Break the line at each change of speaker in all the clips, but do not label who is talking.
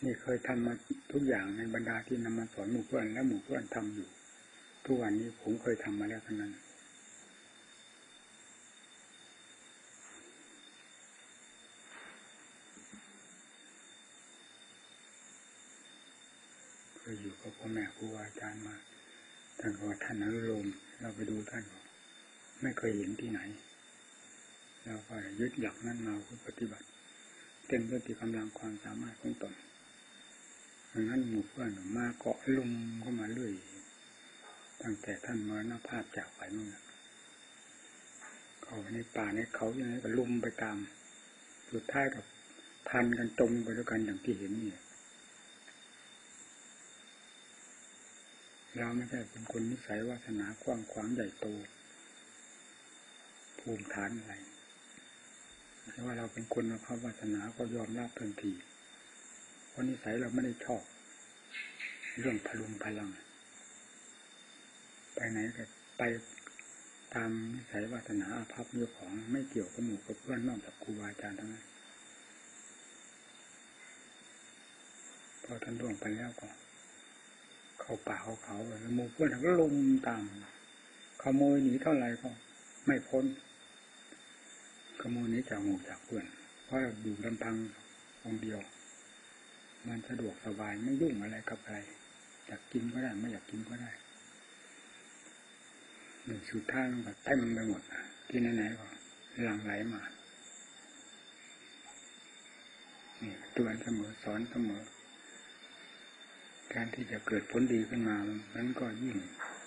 นี่เคยทำมาทุกอย่างในบรรดาที่นำมาสอนหมู่เพื่อนและหมู่เพื่อนทำอยู่ทุกวันนี้ผมเคยทำมาแล้วทั้งนั้นเคยอยู่กับพ่อแม่ครูอาจารย์มาท่านก็ว่าท่านอนุโลมเราไปดูท่านก็ไม่เคยเห็นที่ไหนเราก็ยึดหลักนั้นมาปฏิบัติเต็มด้วยที่กำลังความสามารถของตนดังนั้นหมู่เพื่อนมาเกาะลุมเข้ามาเรื่อยตั้งแต่ท่านมรณภาพจากไปนู่นเขาในป่าในเขาอย่างนี้ก็ลุมไปตามสุดท้ายกับพันกันจมไปด้วยกันอย่างที่เห็นนี่เราไม่ใช่เป็นคนนิสัยวาสนากว้างขวางใหญ่โตภูมิฐานอะไรแต่ว่าเราเป็นคนนะครับวาสนาก็ยอมรับทันทีเพราะนิสัยเราไม่ได้ชอบเรื่องพลุงพลังไปไหนก็ไปตามนิสัยวาสนาอาภัพเรื่องของไม่เกี่ยวกับหมู่กับเพื่อนนอกจากครูบาอาจารย์ทั้งนั้นพอท่านล่วงไปแล้วก็เข้าป่าเข้าเขาแล้วหมู่เพื่อนก็ลุมตามขโมยหนีเท่าไหร่ก็ไม่พ้นขโมยหนีจากหมู่จากเพื่อนเพราะอยู่ลำพังองเดียวมันสะดวกสบายไม่ยุ่งอะไรกับใครอยากกินก็ได้ไม่อยากกินก็ได้สุดท้ายมันก็เต็มไปหมดที่ไหนๆก็หลั่งไหลมานี่เตือนเสมอสอนเสมอการที่จะเกิดผลดีขึ้นมานั้นก็ยิ่ง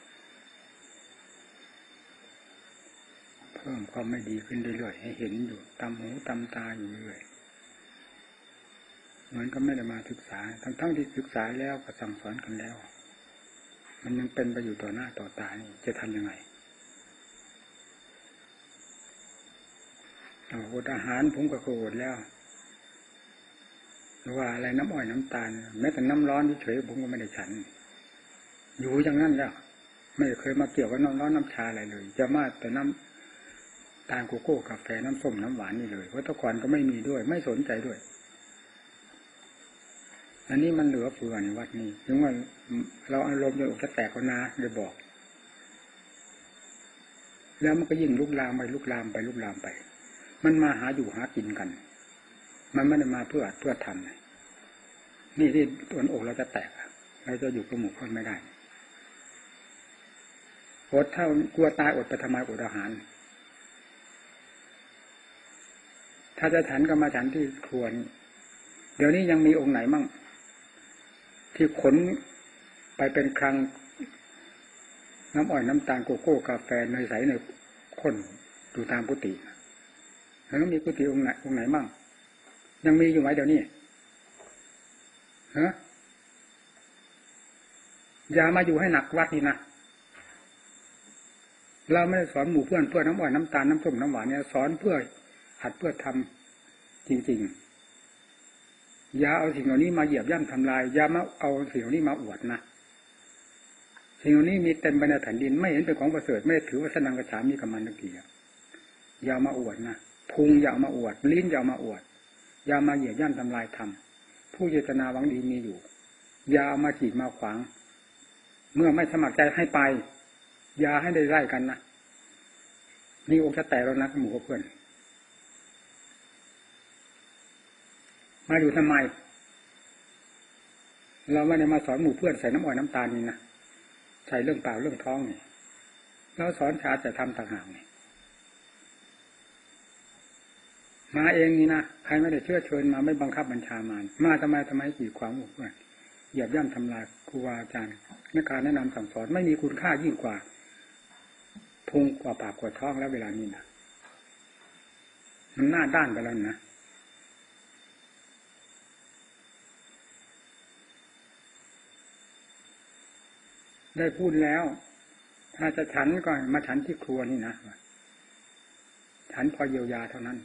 เพิ่มความไม่ดีขึ้นเรื่อยๆให้เห็นอยู่ตามหูตามตาอยู่เรื่อยเหมือนก็ไม่ได้มาศึกษาทั้งที่ศึกษาแล้วก็สั่งสอนกันแล้วมันยังเป็นไปอยู่ต่อหน้าต่อตานี่จะทำยังไงอดอาหารผมก็อดแล้วหรือว่าอะไรน้ำอ้อยน้ำตาลแม้แต่น้ำร้อนเฉยผมก็ไม่ได้ฉันอยู่อย่างนั้นแล้วไม่เคยมาเกี่ยวกับน้ำร้อนน้ำชาอะไรเลยจะมาแต่น้ำตาลโกโก้กาแฟน้ำส้มน้ำหวานนี่เลยเพราะตะก่อนก็ไม่มีด้วยไม่สนใจด้วยอันนี้มันเหลือเฟือในวัดนี้ถึงว่าเราอารมณ์จะแตกก็นาเลยบอกแล้วมันก็ยิ่งลุกลามไปลุกลามไปลุกลามไปมันมาหาอยู่หากินกันมันไม่ได้มาเพื่อทำนี่ที่ตัวอกเราจะแตกเราจะอยู่กับหมู่คนไม่ได้อดเท่ากลัวตายอดไปทำไมอดอาหารถ้าจะฉันก็มาฉันที่ครัวนี่เดี๋ยวนี้ยังมีองค์ไหนมั่งที่ขนไปเป็นครั้งน้ำอ้อยน้ำตาลโกโก้กาแฟเนยใสเนยข้นอยู่ตามกุฏิแล้วมีกุฏิองค์ไหนมั่งยังมีอยู่ไหมเดี๋ยวนี้ฮะอย่ามาอยู่ให้หนักวัดนี่นะเราไม่ได้สอนหมู่เพื่อนเพื่อน้ำอ้อยน้ำตาลน้ำส้มน้ำหวานเนี่ยสอนเพื่อหัดเพื่อทำจริงๆอย่าเอาสิ่งเหล่านี้มาเหยียบย่ำทำลายอย่ามาเอาสิ่งเหล่านี้มาอวดนะสิ่งเหล่านี้มีเต็มไปในแผ่นดินไม่เห็นเป็นของประเสริฐไม่ถือว่าสนังกระฉามีกับมันนักเกียรอย่ามาอวดนะพุงอย่ามาอวดลิ้นอย่ามาอวดอย่ามาเหยียบย่ำทำลายธรรมผู้เจตนาหวังดีมีอยู่อย่ามาขีดมาขวางเมื่อไม่สมัครใจให้ไปอย่าให้ได้ไล่กันนะนี่องค์จะแตกแล้วนะหมู่กับเพื่อนมาอยู่ทำไมเราไม่ได้มาสอนหมู่เพื่อนใส่น้ำอ้อยน้ำตาลนี่นะใส่เรื่องเปล่าเรื่องท้องนี่เราสอนชาจะทำต่างหากนี่มาเองนี่นะใครไม่ได้เชื้อเชิญมาไม่บังคับบัญชามาทำไมกีดขวางหมู่เพื่อนเหยียบย่ำทำลายครูบาอาจารย์ในการแนะนำสั่งสอนไม่มีคุณค่ายิ่งกว่าพุงกว่าปากกว่าท้องแล้วเวลานี้นะมันหน้าด้านไปแล้วนะได้พูดแล้วถ้าจะฉันก็มาฉันที่ครัวนี่นะฉันพอเยียวยาเท่านั้น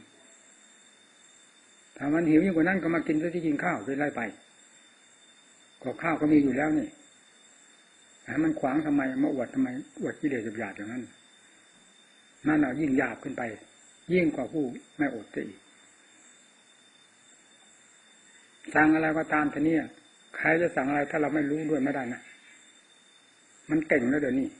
ถ้ามันหิวยิ่งกว่านั้นก็มากินซะที่กินข้าวไปไล่ไปก็ข้าวก็มีอยู่แล้วนี่มันขวางทำไมมาอวดทำไมอวดกิเลสหยาบๆอย่างนั้นนั่นน่ะยิ่งหยาบขึ้นไปยิ่งกว่าผู้ไม่อดจะอีกสั่งอะไรก็ตามทีนี้ใครจะสั่งอะไรถ้าเราไม่รู้ด้วยไม่ได้นะมันเก่งแล้วเดี๋ยวนี้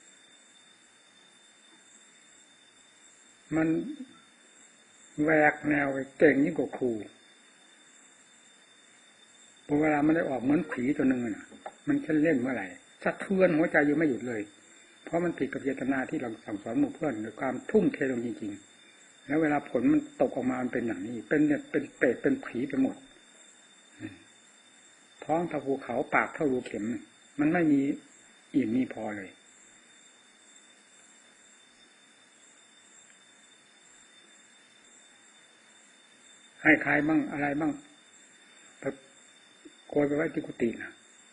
มันแหวกแนวเก่งยิ่งกว่าครูพอเวลามันได้ออกเหมือนผีตัวหนึ่งน่ะมันจะเล่นเมื่อไหร่สะเทือนหัวใจอยู่ไม่หยุดเลยเพราะมันผิดกับเจตนาที่เราสั่งสอนหมู่เพื่อนด้วยความทุ่มเทลงจริงๆแล้วเวลาผลมันตกออกมามันเป็นอย่างนี้เป็นเนี่ยเป็นเปรตเป็นผีไปหมดท้องเท่าภูเขาปากเท่ารูเข็มมันไม่มีอิ่มมีพอเลยให้ใครบ้างอะไรบ้างแบบโกยไปไว้ที่กุฏินะ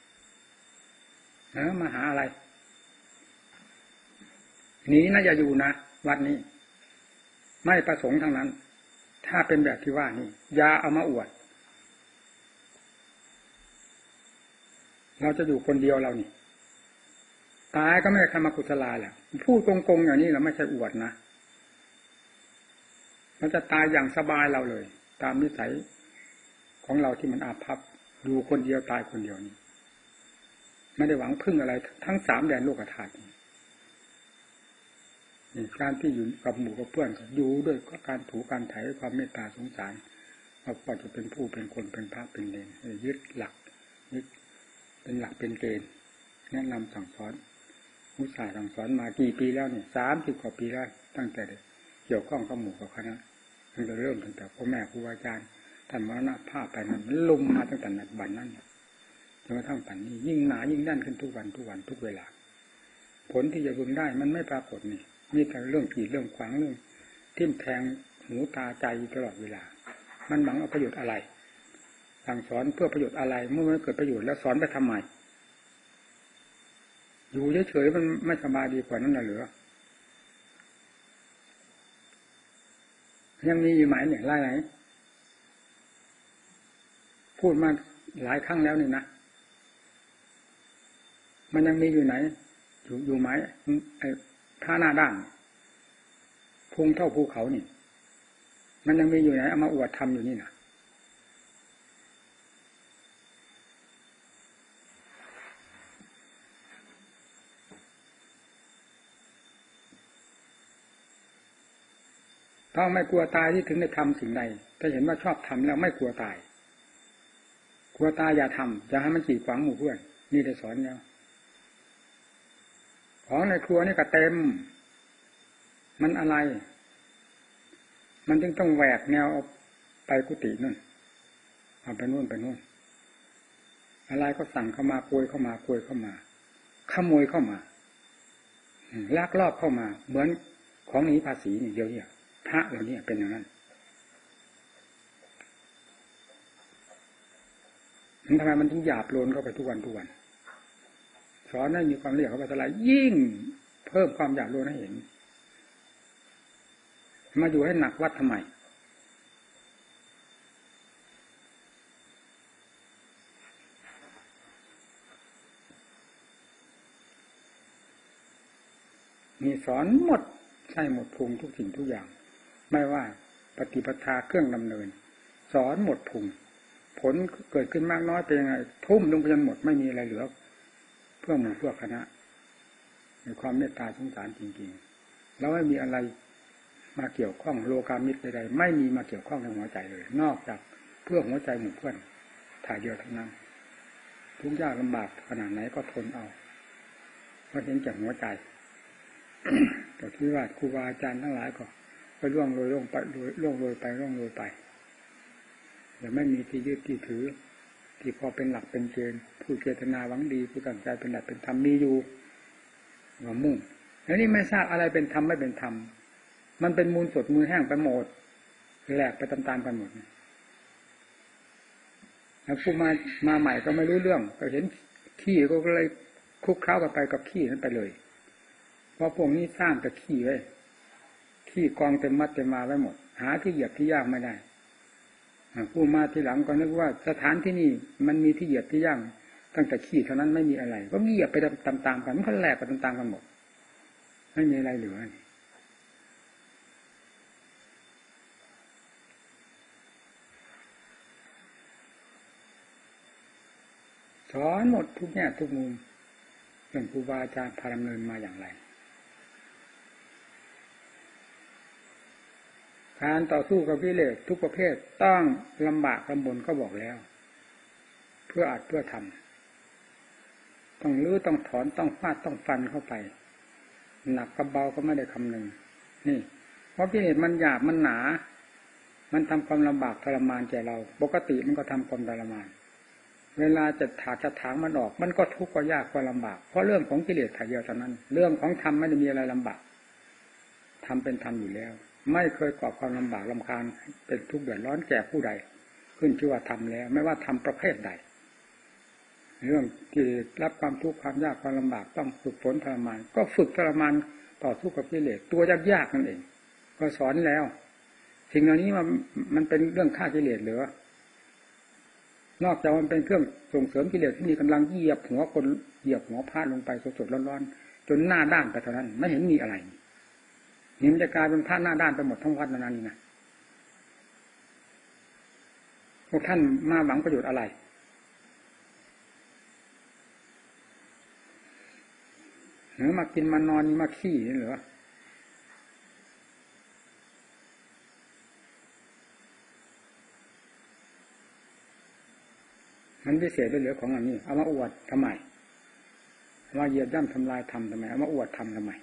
มาหาอะไรหนีนะอย่าอยู่นะวัดนี้ไม่ประสงค์ทั้งนั้นถ้าเป็นแบบที่ว่านี่อย่าเอามาอวดเราจะอยู่คนเดียวเรานี่ตายก็ไม่ได้ทำมากุศลาแหละพูดโกงๆอย่างนี้เราไม่ใช่อวดนะมันจะตายอย่างสบายเราเลยตามนิสัยของเราที่มันอาภัพอยู่คนเดียวตายคนเดียวนี่ไม่ได้หวังพึ่งอะไรทั้ง3 แดนโลกธาตุนี่การที่อยู่กับหมู่กับเพื่อนอยู่ด้วยการถูการไถ่ความเมตตาสงสารว่าจะเป็นผู้เป็นคนเป็นพระเป็นเลนยึดหลักยึดเป็นหลักเป็นเกณฑ์แนะนำสั่งสอนอุตส่าห์สั่งสอนมากี่ปีแล้วเนี่ย30 กว่าปีแล้วตั้งแต่เกี่ยวข้องกับหมู่กับคณะมันจะเริ่มตั้งแต่พ่อแม่ครูอาจารย์ท่านมรณภาพไปมันลุมมาตั้งแต่บัดนั้นจนกระทั่งปัจจุบันนี้ยิ่งหนายิ่งแน่นขึ้นทุกวันทุกเวลาผลที่จะพึงได้มันไม่ปรากฏนี่มีแต่เรื่องกีดเรื่องขวางเรื่องทิ่มแทงหูตาใจตลอดเวลามันหวังเอาประโยชน์อะไรสั่งสอนเพื่อประโยชน์อะไรเมื่อไม่เกิดประโยชน์แล้วสอนไปทำไมอยู่เฉยๆมันไม่สบายดีกว่านั้นหรือยังมีอยู่ไหมเนี่ยไล่ไหนพูดมาหลายครั้งแล้วนี่นะมันยังมีอยู่ไหนอยู่ไหมไอ้ท่าหน้าด้านพุงเท่าภูเขานี่มันยังมีอยู่ไหนเอามาอวดทำอยู่นี่นะต้องไม่กลัวตายที่ถึงได้ทำสิ่งใดถ้าเห็นว่าชอบทำแล้วไม่กลัวตายกลัวตายอย่าทำอย่าให้มันกีดขวางหมู่เพื่อนนี่ได้สอนแล้วของในครัวนี่ก็เต็มมันอะไรมันจึงต้องแหวกแนวไปกุฏินั่นเอาไปนู่นไปนู่นอะไรก็สั่งเข้ามาโกยเข้ามาโกยเข้ามาขโมยเข้ามาลักลอบเข้ามาเหมือนของหนีภาษีนี่เดียวเนี่ยพระเหล่านี้เป็นอย่างนั้นทำไมมันถึงหยาบโลนเข้าไปทุกวันสอนให้มีความละเอียดเข้าไปเท่าไหร่ยิ่งเพิ่มความหยาบโลนให้เห็นมาอยู่ให้หนักวัดทำไมมีสอนหมดใช่หมดพุงทุกสิ่งทุกอย่างไม่ว่าปฏิปทาเครื่องดำเนินสอนหมดพุงผลเกิดขึ้นมากน้อยเป็นยังไงทุ่มลงไปจนหมดไม่มีอะไรเหลือเพื่อหมู่เพื่อคณะในความเมตตาสงสารจริงๆแล้วไม่มีอะไรมาเกี่ยวข้องโลกามิตรใดๆไม่มีมาเกี่ยวข้องในหัวใจเลยนอกจากเพื่อหัวใจหมู่เพื่อนถ่ายเดียวเท่านั้นทุกยากลำบากขนาดไหนก็ทนเอาเพราะเห็นแก่หัวใจ แต่ที่ว่าครูบาอาจารย์ทั้งหลายก็ล่วงโรยไปล่วงโรยไปแต่ไม่มีที่ยึดที่ถือที่พอเป็นหลักเป็นเกณฑ์ผู้เจตนาหวังดีผู้ตั้งใจเป็นหลักเป็นธรรมมีอยู่หัวมุ่งแล้วนี่ไม่ทราบอะไรเป็นธรรมไม่เป็นธรรมมันเป็นมูลสดมือแห้งไปหมดแหลกไปตามๆกันหมดแล้วผู้มาใหม่ก็ไม่รู้เรื่องก็เห็นขี้ก็เลยคลุกเคล้ากันไปกับขี้นั้นไปเลยเพราะพวกนี้สร้างแต่ขี้ไว้ขี้กองเต็มมัดเต็มมาไว้หมดหาที่เหยียบที่ย่างไม่ได้ผู้มาทีหลังก็นึกว่าสถานที่นี่มันมีที่เหยียบที่ย่างตั้งแต่ขี้เท่านั้นไม่มีอะไรก็เหยียบไปตามๆกันมันก็แหลกไปตามๆกันหมดไม่มีอะไรเหลือสอนหมดทุกแง่ทุกมุมเรื่องครูบาอาจารย์พาดำเนินมาอย่างไรการต่อสู้กับกิเลสทุกประเภทต้องลำบากลำบนก็บอกแล้วเพื่ออัดเพื่อทำต้องลื้อต้องถอนต้องฟาดต้องฟันเข้าไปหนักกับเบาก็ไม่ได้คำนึงนี่เพราะกิเลสมันหยาบมันหนามันทำความลำบากทรมานแก่เราปกติมันก็ทำความทรมานเวลาจะถางมันออกมันก็ทุกข์ก็ยากก็ลำบากเพราะเรื่องของกิเลสถ่ายเดียวเท่านั้นเรื่องของธรรมไม่ได้มีอะไรลำบากธรรมเป็นธรรมอยู่แล้วไม่เคยก่อความลำบากรำคาญเป็นทุกข์เดือดร้อนแก่ผู้ใดขึ้นชื่อว่าธรรมแล้วไม่ว่าธรรมประเภทใดเรื่องที่รับความทุกข์ความยากความลำบากต้องฝึกฝนทรมานก็ฝึกทรมานต่อสู้กับกิเลสตัวยากๆนั่นเองก็สอนแล้วสิ่งเหล่านี้มันเป็นเรื่องฆ่ากิเลสหรือนอกจากมันเป็นเครื่องส่งเสริมกิเลสที่มีกำลังเหยียบหัวคนเหยียบหัวพระลงไปสดๆร้อนๆจนหน้าด้านไปเท่านั้นไม่เห็นมีอะไรนี่มันจะกลายเป็นพระหน้าด้านไปหมดทั้งวัดนั้นนี่นะพวกท่านมาหวังประโยชน์อะไรหรือมากินมานอนมาขี้นี่เหรอมันพิเศษด้วยเหลือของอันนี้เอามาอวดทำไมเอามาเหยียบย่ำทำลายทำทำไมเอามาอวดทำไม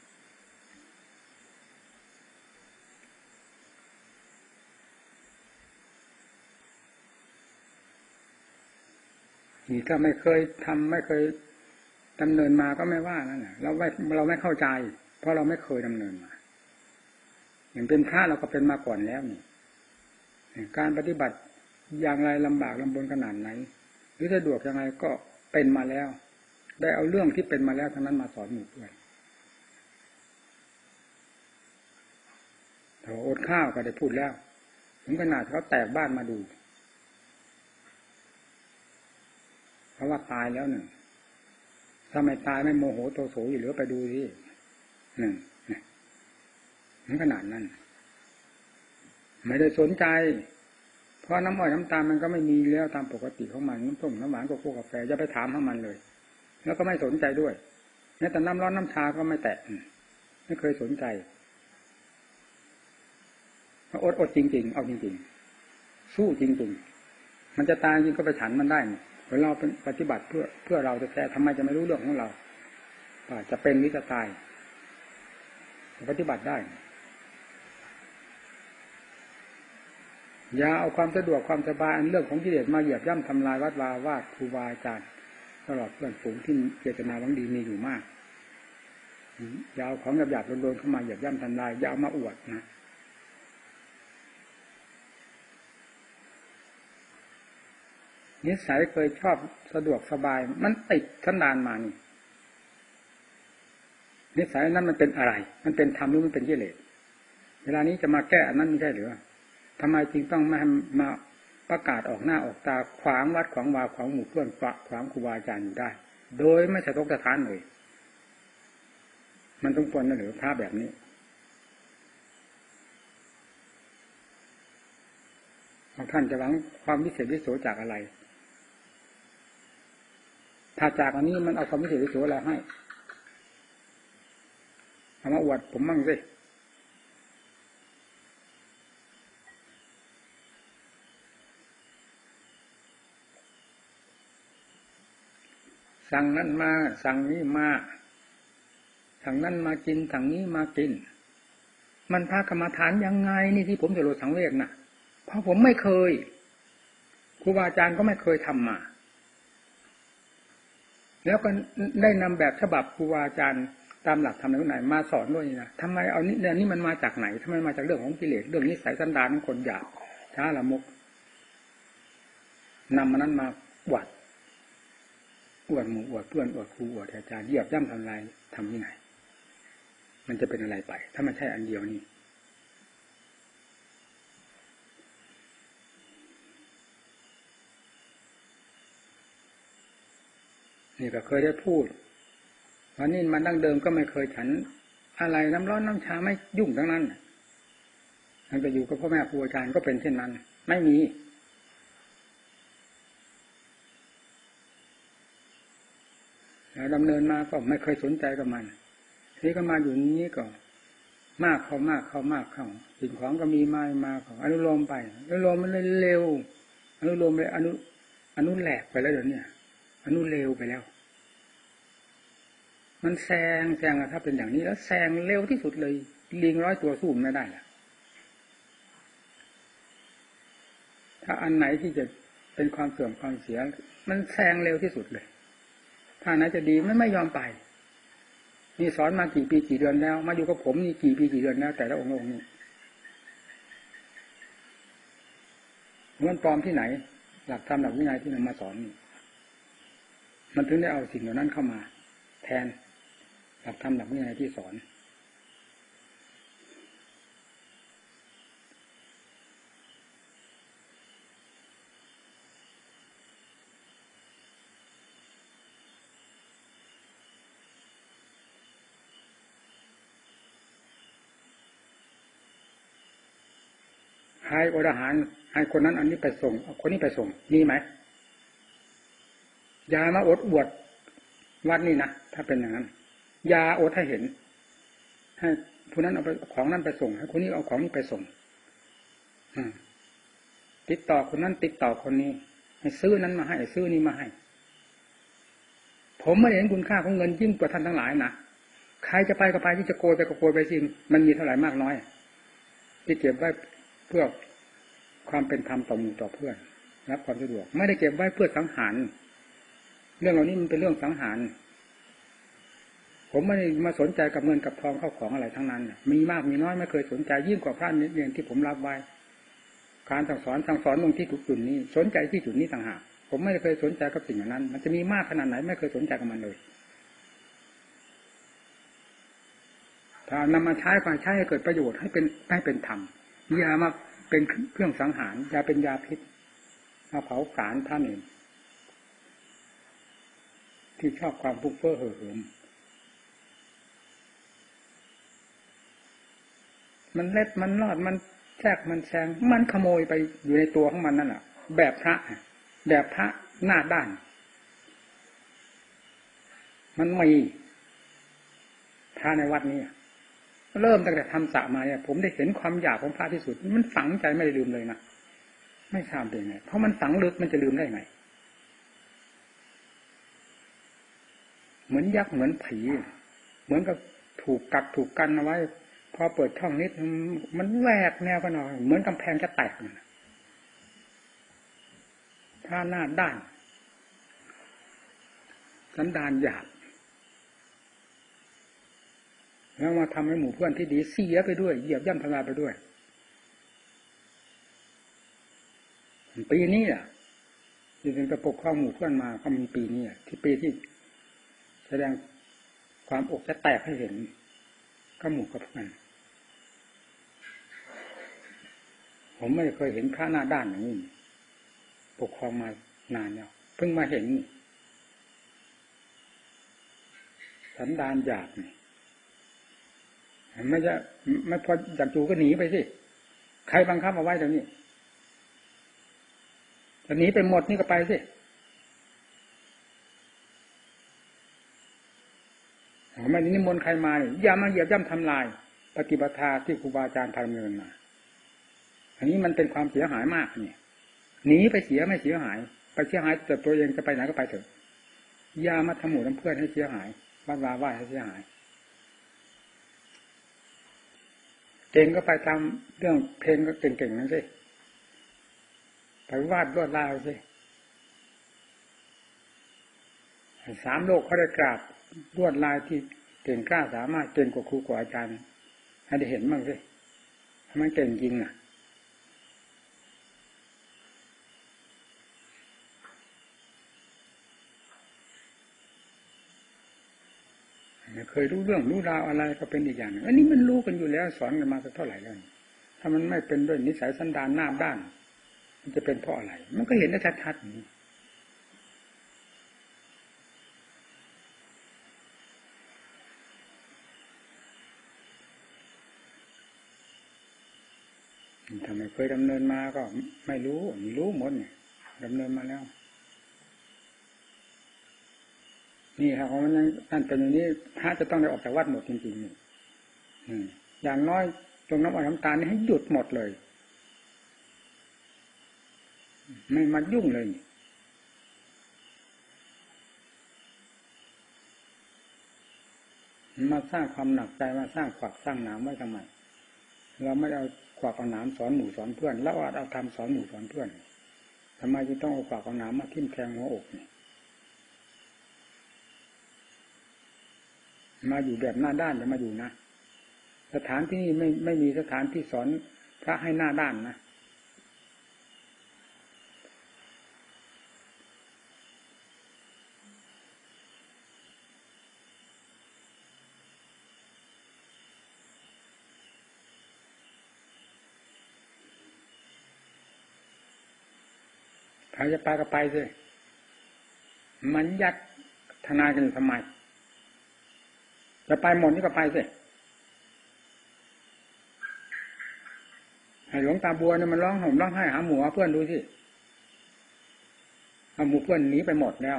นี่ถ้าไม่เคยทำไม่เคยดำเนินมาก็ไม่ว่านั่นแหละเราไม่เข้าใจเพราะเราไม่เคยดำเนินมาอย่างเป็นพระเราก็เป็นมาก่อนแล้วนี่การปฏิบัติอย่างไรลำบากลำบนขนาดไหนหรือสะดวกยังไงก็เป็นมาแล้วได้เอาเรื่องที่เป็นมาแล้วทั้งนั้นมาสอนหมู่เพื่อนถ้าอดข้าวก็ได้พูดแล้วถึงขนาดเขาแตกบ้านมาดูเพราะว่าตายแล้วหนึ่งถ้าไม่ตายไม่โมโหโทโสอยู่เหลือไปดูที่หนึ่งถึงขนาดนั้นไม่ได้สนใจเพราะน้ำอ้อยน้ำตาลมันก็ไม่มีแล้วตามปกติของมันน้ำส้มน้ำหวานโกโก้กาแฟอย่าไปถามมันเลยแล้วก็ไม่สนใจด้วยแม้แต่น้ำร้อนน้ำชาก็ไม่แตะไม่เคยสนใจอดจริงๆเอาจริงๆสู้จริงๆมันจะตายจริงก็ไปฉันมันได้เวลาเป็นปฏิบัติเพื่อเราจะแท้ทำไมจะไม่รู้เรื่องของเราจะเป็นหรือจะตายปฏิบัติได้อย่าเอาความสะดวกความสบายอันเรื่องของกิเลสมาเหยียบย่ำทำลายวัดวาวาดครูบาอาจารย์ตลอดเพื่อนฝูงที่เจตนาหวังดีมีอยู่มากอย่าเอาของหยาบๆโดนๆเข้ามาเหยียบย่ำทำลายอย่าเอามาอวดนะนิสัยเคยชอบสะดวกสบายมันติดสันดานมานี่นิสัยนั้นมันเป็นอะไรมันเป็นธรรมหรือมันเป็นกิเลสเวลานี้จะมาแก้อันนั้นไม่ใช่หรือทำไมจึงต้องมาประกาศออกหน้าออกตาขวางวัดขวางวาขวางหมู่เพื่อนขวางครูบาอาจารย์อยู่ได้โดยไม่สะทกสะท้านเลยมันต้องควรนะหรือพระแบบนี้ท่านจะหวังความวิเศษวิโสจากอะไรถ้าจากอันนี้มันเอาความวิเศษวิโสอะไรให้เอามาอวดผมมั่งสิสั่งนั้นมาสั่งนี้มาสั่งนั้นมากินสั่งนี้มากินมันพระกรรมฐานยังไงนี่ที่ผมจะโลดสังเวชน่ะเพราะผมไม่เคยครูบาอาจารย์ก็ไม่เคยทำมาแล้วก็ได้นำแบบฉบับครูบาอาจารย์ตามหลักธรรมในวินัยมาสอนด้วยนะทำไมเอานี่มันมาจากไหนทำไมมาจากเรื่องของกิเลสเรื่องนิสัยสันดานของคนหยาบช้าละมุกนำมานั้นมาอวดหมู่อวดเพื่อนอวดครูอวดอาจารย์เหยียบย่ำทำลายทำที่ไหนมันจะเป็นอะไรไปถ้ามันใช่อันเดียวนี่นี่ก็เคยได้พูดวันนี้มันดั้งเดิมก็ไม่เคยฉันอะไรน้ำร้อนน้ำชาไม่ยุ่งทั้งนั้นมันไปอยู่กับพ่อแม่ครูอาจารย์ก็เป็นเช่นนั้นไม่มีแล้วดำเนินมาก็ไม่เคยสนใจกับมันนี่ก็มาอยู่นี้ก็มากเข้าสิ่งของก็มีมาของอนุโลมไปอนุโลมมันเร็วอนุโลมไปอนุแหลกไปแล้วเดี๋ยวนี้อนุเร็วไปแล้วมันแซงถ้าเป็นอย่างนี้แล้วแซงเร็วที่สุดเลยลิง100 ตัวสู้ไม่ได้ล่ะถ้าอันไหนที่จะเป็นความเสื่อมความเสียมันแซงเร็วที่สุดเลยถ้าไหนจะดีไม่ยอมไปนี่สอนมากี่ปีกี่เดือนแล้วมาอยู่กับผมนี่กี่ปีกี่เดือนแล้วแต่ละองค์นี่มันปลอมที่ไหนหลักธรรมหลักวินัยที่นำมาสอนมันถึงได้เอาสิ่งเหล่านั้นเข้ามาแทนหลักธรรมหลักวินัยที่สอนให้อดอาหารให้คนนั้นอันนี้ไปส่งคนนี้ไปส่งมีไหมอย่ามาอดอวดวัดนี่นะถ้าเป็นอย่างนั้นอย่าอดให้เห็นให้ผู้นั้นเอาไปของนั้นไปส่งให้คนนี้เอาของนี้ไปส่งติดต่อคนนั้นติดต่อคนนี้ให้ซื้อนั้นมาให้ซื้อนี้มาให้ผมไม่เห็นคุณค่าของเงินยิ่งกว่าท่านทั้งหลายนะใครจะไปก็ไปที่จะโกยไปก็โกยไปจริงมันมีเท่าไหร่มากน้อยที่เก็บไว้เพื่อความเป็นธรรมต่อหมู่ต่อเพื่อนรับความสะดวกไม่ได้เก็บไว้เพื่อสังหารเรื่องเหล่านี้มันเป็นเรื่องสังหารผมไม่ได้มาสนใจกับเงินกับทองเข้าของอะไรทั้งนั้นมีมากมีน้อยไม่เคยสนใจยิ่งกว่าพระนิดเดียวที่ผมรับไว้การสั่งสอนตรงที่ถูกจุดนี้สนใจที่จุดนี้ต่างหากผมไม่เคยสนใจกับสิ่งเหล่านั้นมันจะมีมากขนาดไหนไม่เคยสนใจกับมันเลยถ้านำมาใช้ก็ใช้ให้เกิดประโยชน์ให้เป็นธรรมอย่ามาเป็นเครื่องสังหารอย่าเป็นยาพิษมาเผาผลาญท่านเองที่ชอบความฟุ้งเฟ้อเห่อเหิมมันเล็ดมันรอดมันแทรกมันแซงมันขโมยไปอยู่ในตัวของมันนั่นแหละแบบพระหน้าด้านมันมีพระในวัดนี้เริ่มตั้งแต่ทำสระมาเนี่ยผมได้เห็นความอยากของพระที่สุดมันฝังใจไม่ได้ลืมเลยนะไม่ทราบเป็นไงเพราะมันฝังลึกมันจะลืมได้ไงเหมือนยักษ์เหมือนผีเหมือนกับถูกกักถูกกันเอาไว้พอเปิดช่องนิดมันแหวกแนวกันหน่อยเหมือนกำแพงจะแตกถ้าหน้าด้านสันดานหยาบแล้วมาทำให้หมู่เพื่อนที่ดีเสียไปด้วยเหยียบย่ำทำลายไปด้วยปีนี้อ่ะที่เป็นกระปกข้อหมู่เพื่อนมาก็มีปีนี้ที่ปีที่แสดงความอกจะแตกให้เห็นก็หมู่กับเพื่อนผมไม่เคยเห็นพระหน้าด้านอย่างนี้ปกครองมานานแล้วเพิ่งมาเห็นสันดานหยาบนี่ไม่พออยากจูก็หนีไปสิใครบังคับเอาไว้เดี๋ยวนี้จะหนีไปหมดนี่ก็ไปสิไม่นิมนต์ใครมาอย่ามาเหยียบย่ำทำลายปฏิบัติธรรมที่ครูบาอาจารย์พาดำเนินมาอันนี้มันเป็นความเสียหายมากเนี่ยหนีไปเสียไม่เสียหายไปเสียหายแต่ตัวเองจะไปไหนก็ไปเถอะอย่ามาทำหมู่ทำเพื่อนให้เสียหายบ้าว่าให้เสียหายเก่งก็ไปทำเรื่องเพลงก็เก่งๆนั่นสิไปวาดลวดลายสิ3 โลกเขาได้กราบลวดลายที่เก่งกล้าสามารถเก่งกว่าครูกว่าอาจารย์ให้ได้เห็นบ้างสิทำไมเก่งจริงเคยรู้เรื่องรู้ราวอะไรก็เป็นอีกอย่างนึงอันนี้มันรู้กันอยู่แล้วสอนกันมาสักเท่าไหร่แล้วถ้ามันไม่เป็นด้วยนิสัยสันดานหน้าด้านมันจะเป็นเพราะอะไรมันก็เห็นได้ชัดๆนี่ทำไมเคยดำเนินมาก็ไม่รู้หมดเนี่ยดำเนินมาแล้วนี่ครับเพราะมันนั่นเป็นอย่างนี้พระจะต้องได้ออกจากวัดหมดจริงๆนี่อย่างน้อยตรงน้ำอ้อยน้ำตาลนี่ให้หยุดหมดเลยไม่มายุ่งเลยมาสร้างความหนักใจมาสร้างขวักสร้างหนามไว้ทำไมเราไม่เอาขวักเอาหนามสอนหมู่สอนเพื่อนแล้วเอาทำสอนหมู่สอนเพื่อนทำไมจะต้องเอาขวักเอาหนามมาทิ่มแทงหัวอกนี่มาอยู่แบบหน้าด้านจะมาอยู่นะสถานที่นี่ไม่มีสถานที่สอนพระให้หน้าด้านนะใครจะไปก็ไปสิมันยัดทนายกันอยู่ทำไมจะไปหมดนี่ก็ไปสิให้หลวงตาบัวเนี่ยมันร้องห่มร้องไห้หาหมู่เพื่อนดูสิเอาหมู่เพื่อนหนีไปหมดแล้ว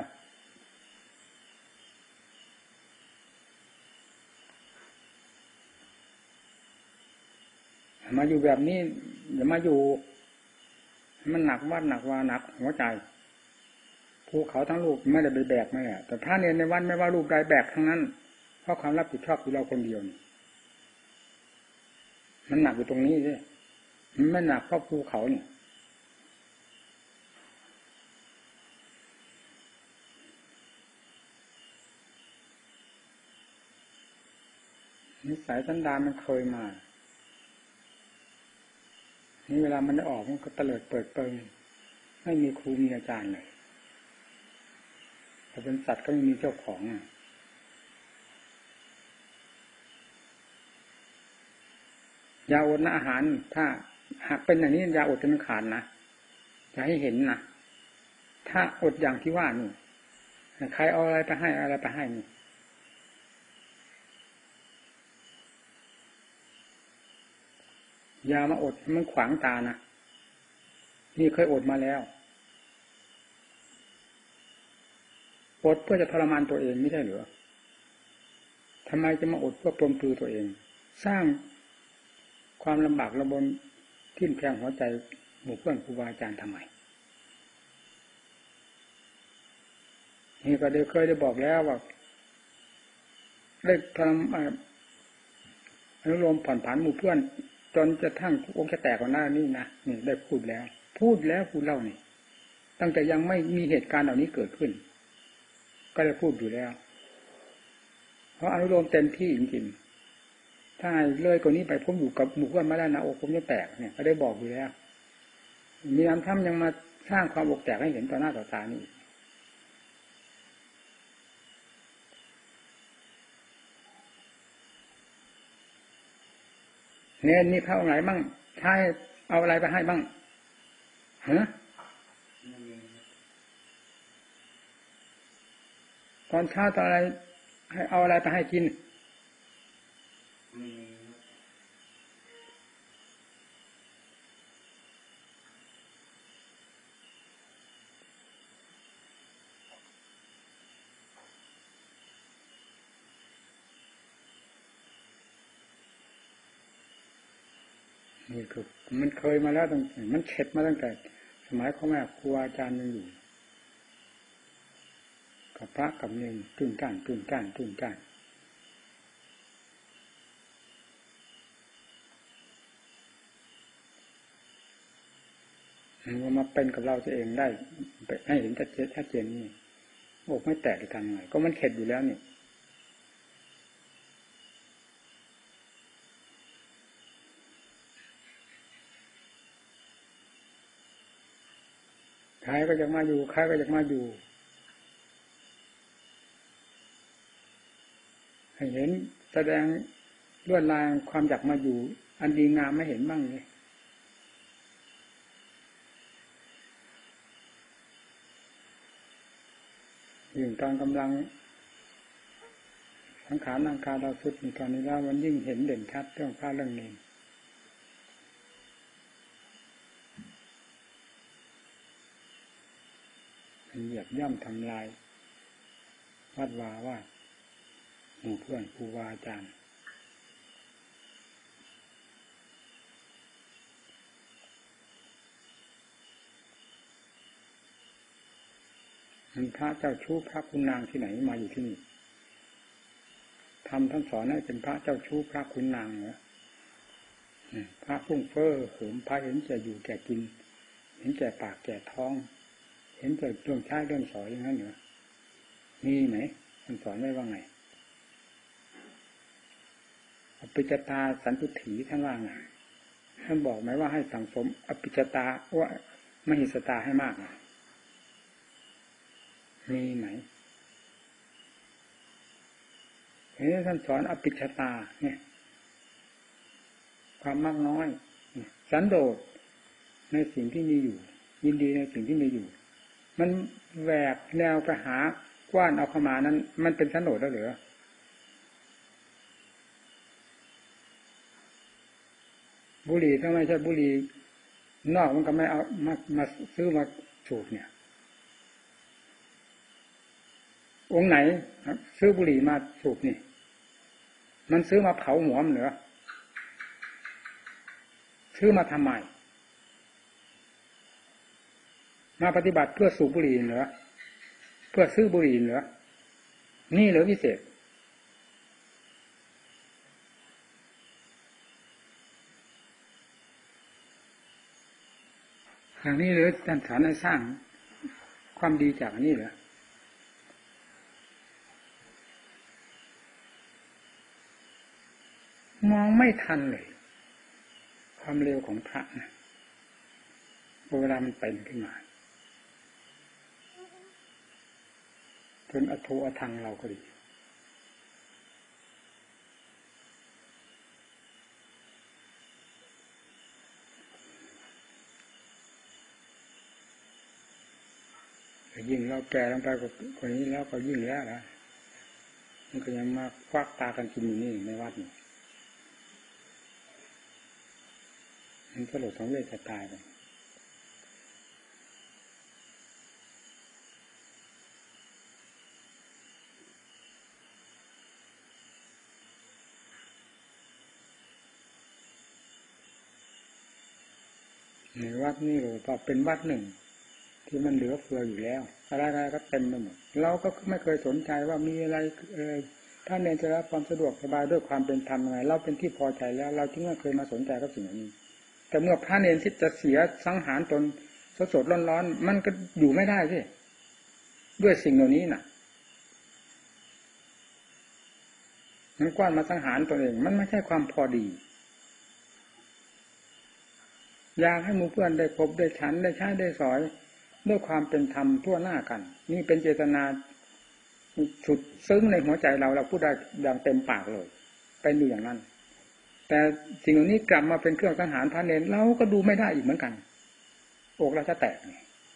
มาอยู่แบบนี้อย่ามาอยู่มันหนักวัดหนักวาหนักหัวใจภูเขาทั้งลูกไม่ได้ไปแบกไม่อะแต่ถ้าเนี่ยในวันไม่ว่าลูกใดแบกทั้งนั้นเพราะความรับผิดชอบอยู่เราคนเดียวนี่มันหนักอยู่ตรงนี้สิมันไม่หนักเพราะภูเขานี่นิสัยสันดานมันเคยมานี่เวลามันได้ออกมันก็เตลิดเปิดเปิงไม่มีครูมีอาจารย์เลยแต่เป็นสัตว์ก็ไม่มีเจ้าของยาอดนะอาหารถ้าหากเป็นอย่างนี้ยาอดจนขาดนะจะให้เห็นนะถ้าอดอย่างที่ว่านี่ใครเอาอะไรไปให้อะไรไปให้นี่ยามาอดมันขวางตานะนี่เคยอดมาแล้วอดเพื่อจะทรมานตัวเองไม่ใช่หรือทำไมจะมาอดเพื่อปลนปลือตัวเองสร้างความลำบากระบนทิ่มแทงหัวใจหมู่เพื่อนครูบาอาจารย์ทำไมนี่ก็ได้เคยได้บอกแล้วว่าได้ทำอนุโลมผ่อนผันหมู่เพื่อนจนจะทั้งองค์จะแตกกว่าหน้านี่นะนี่ได้พูดแล้วพูดเล่านี่ตั้งแต่ยังไม่มีเหตุการณ์เหล่านี้เกิดขึ้นก็ได้พูดอยู่แล้วเพราะอนุโลมเต็มที่จริงๆถ้าเลยกว่านี้ไปผมอยู่กับหมู่เพื่อนไม่ได้นะอกผมจะแตกเนี่ยก็ได้บอกอยู่แล้วมีน้ำท่ำยังมาสร้างความอกแตกให้เห็นต่อหน้าต่อตานี่เนี่ยนี่เขาเอาไหนบ้างใช่เอาอะไรไปให้บ้างฮะตอนเช้าตอนอะไรให้เอาอะไรไปให้กินนี่คือมันเคยมาแล้วตั้งมันเข็ดมาตั้งแต่สมัยพ่อแม่ครูอาจารย์ยังอยู่กับพระกับเนรตื่นก้านมันมาเป็นกับเราเองได้ให้เห็นชัดเจนนี่อกไม่แตกกันไงก็มันเข็ดอยู่แล้วนี่ใครก็อยากมาอยู่ใครก็อยากมาอยู่ให้เห็นแสดงลวดลายความอยากมาอยู่อันดีงามไม่เห็นบ้างเลยยิ่งตอนกำลังสังขารร่างกายเราสุดในตอนนี้แล้วมันยิ่งเห็นเด่นชัดเรื่องพระเรื่องเนรมันเหยียบย่ำทำลายวัดวาว่าหมู่เพื่อนครูบาอาจารย์มันพระเจ้าชู้พระคุณนางที่ไหนมาอยู่ที่นี่ทำท่านสอนให้เป็นพระเจ้าชู้พระคุณนางเหรอพระพุ่งเฟ้อเหิมพระเห็นแก่อยู่แก่กินเห็นแก่ปากแก่ท้องเห็นแต่เรื่องใช้เรื่องสอยอย่างนั้นเหรอมีไหมท่านสอนไว้ว่าไงอภิจตาสันตุถีท่านว่าไงท่านบอกไหมว่าให้สังสมอภิจตาว่ามหิสตาให้มากมีไหมท่านสอนอภิจตาเนี่ยความมากน้อยสันโดษในสิ่งที่มีอยู่ยินดีในสิ่งที่มีอยู่มันแหวกแนวไปหากว้านเอาเข้ามานั้นมันเป็นสันโดษแล้วเหรอบุหรี่ถ้าไม่ใช่บุหรี่นอกมันก็ไม่เอามาซื้อมาสูบเนี่ยองค์ไหนซื้อบุหรี่มาสูบนี่มันซื้อมาเผาหัวมันเหรอซื้อมาทำไมมาปฏิบัติเพื่อสูบบุหรี่เหรอเพื่อซื้อบุหรี่เหรอนี่เหรอพิเศษทางนี้หรือท่านสอนให้สร้างความดีจากนี้เหรอมองไม่ทันเลยความเร็วของพระนะเวลามันเป็นขึ้นมาจนอโธอทังเราก็ดียิ่งเราแก่ลงไปกว่าคนนี้แล้วก็ยิ่งแล้วนะมันก็ยังมาควักตากันกินอยู่นี่ในวัดนี่มันสลดของเวทจะตายไปในวัดนี่เลยพอเป็นวัดหนึ่งที่มันเหลือเฟืออยู่แล้วอะไรๆก็เต็มไปหมดเราก็ไม่เคยสนใจว่ามีอะไรถ้าเนรจะรับความสะดวกสบายด้วยความเป็นธรรมไงเราเป็นที่พอใจแล้วเราจึงไม่เคยมาสนใจกับสิ่งนี้แต่เมื่อพระเนรที่จะเสียสังหารตนสดๆร้อนๆมันก็อยู่ไม่ได้สิด้วยสิ่งเหล่านี้น่ะมันกว้านมาสังหารตัวเองมันไม่ใช่ความพอดีอยากให้หมู่เพื่อนได้พบได้ฉันได้ใช้ได้สอยด้วยความเป็นธรรมทั่วหน้ากันนี่เป็นเจตนาสุดซึ้งในหัวใจเราพูดได้อย่างเต็มปากเลยเป็นอยู่อย่างนั้นแต่สิ่งเหล่านี้กลับมาเป็นเครื่องสังหารพระเนรเราก็ดูไม่ได้อีกเหมือนกันอกเราจะแตก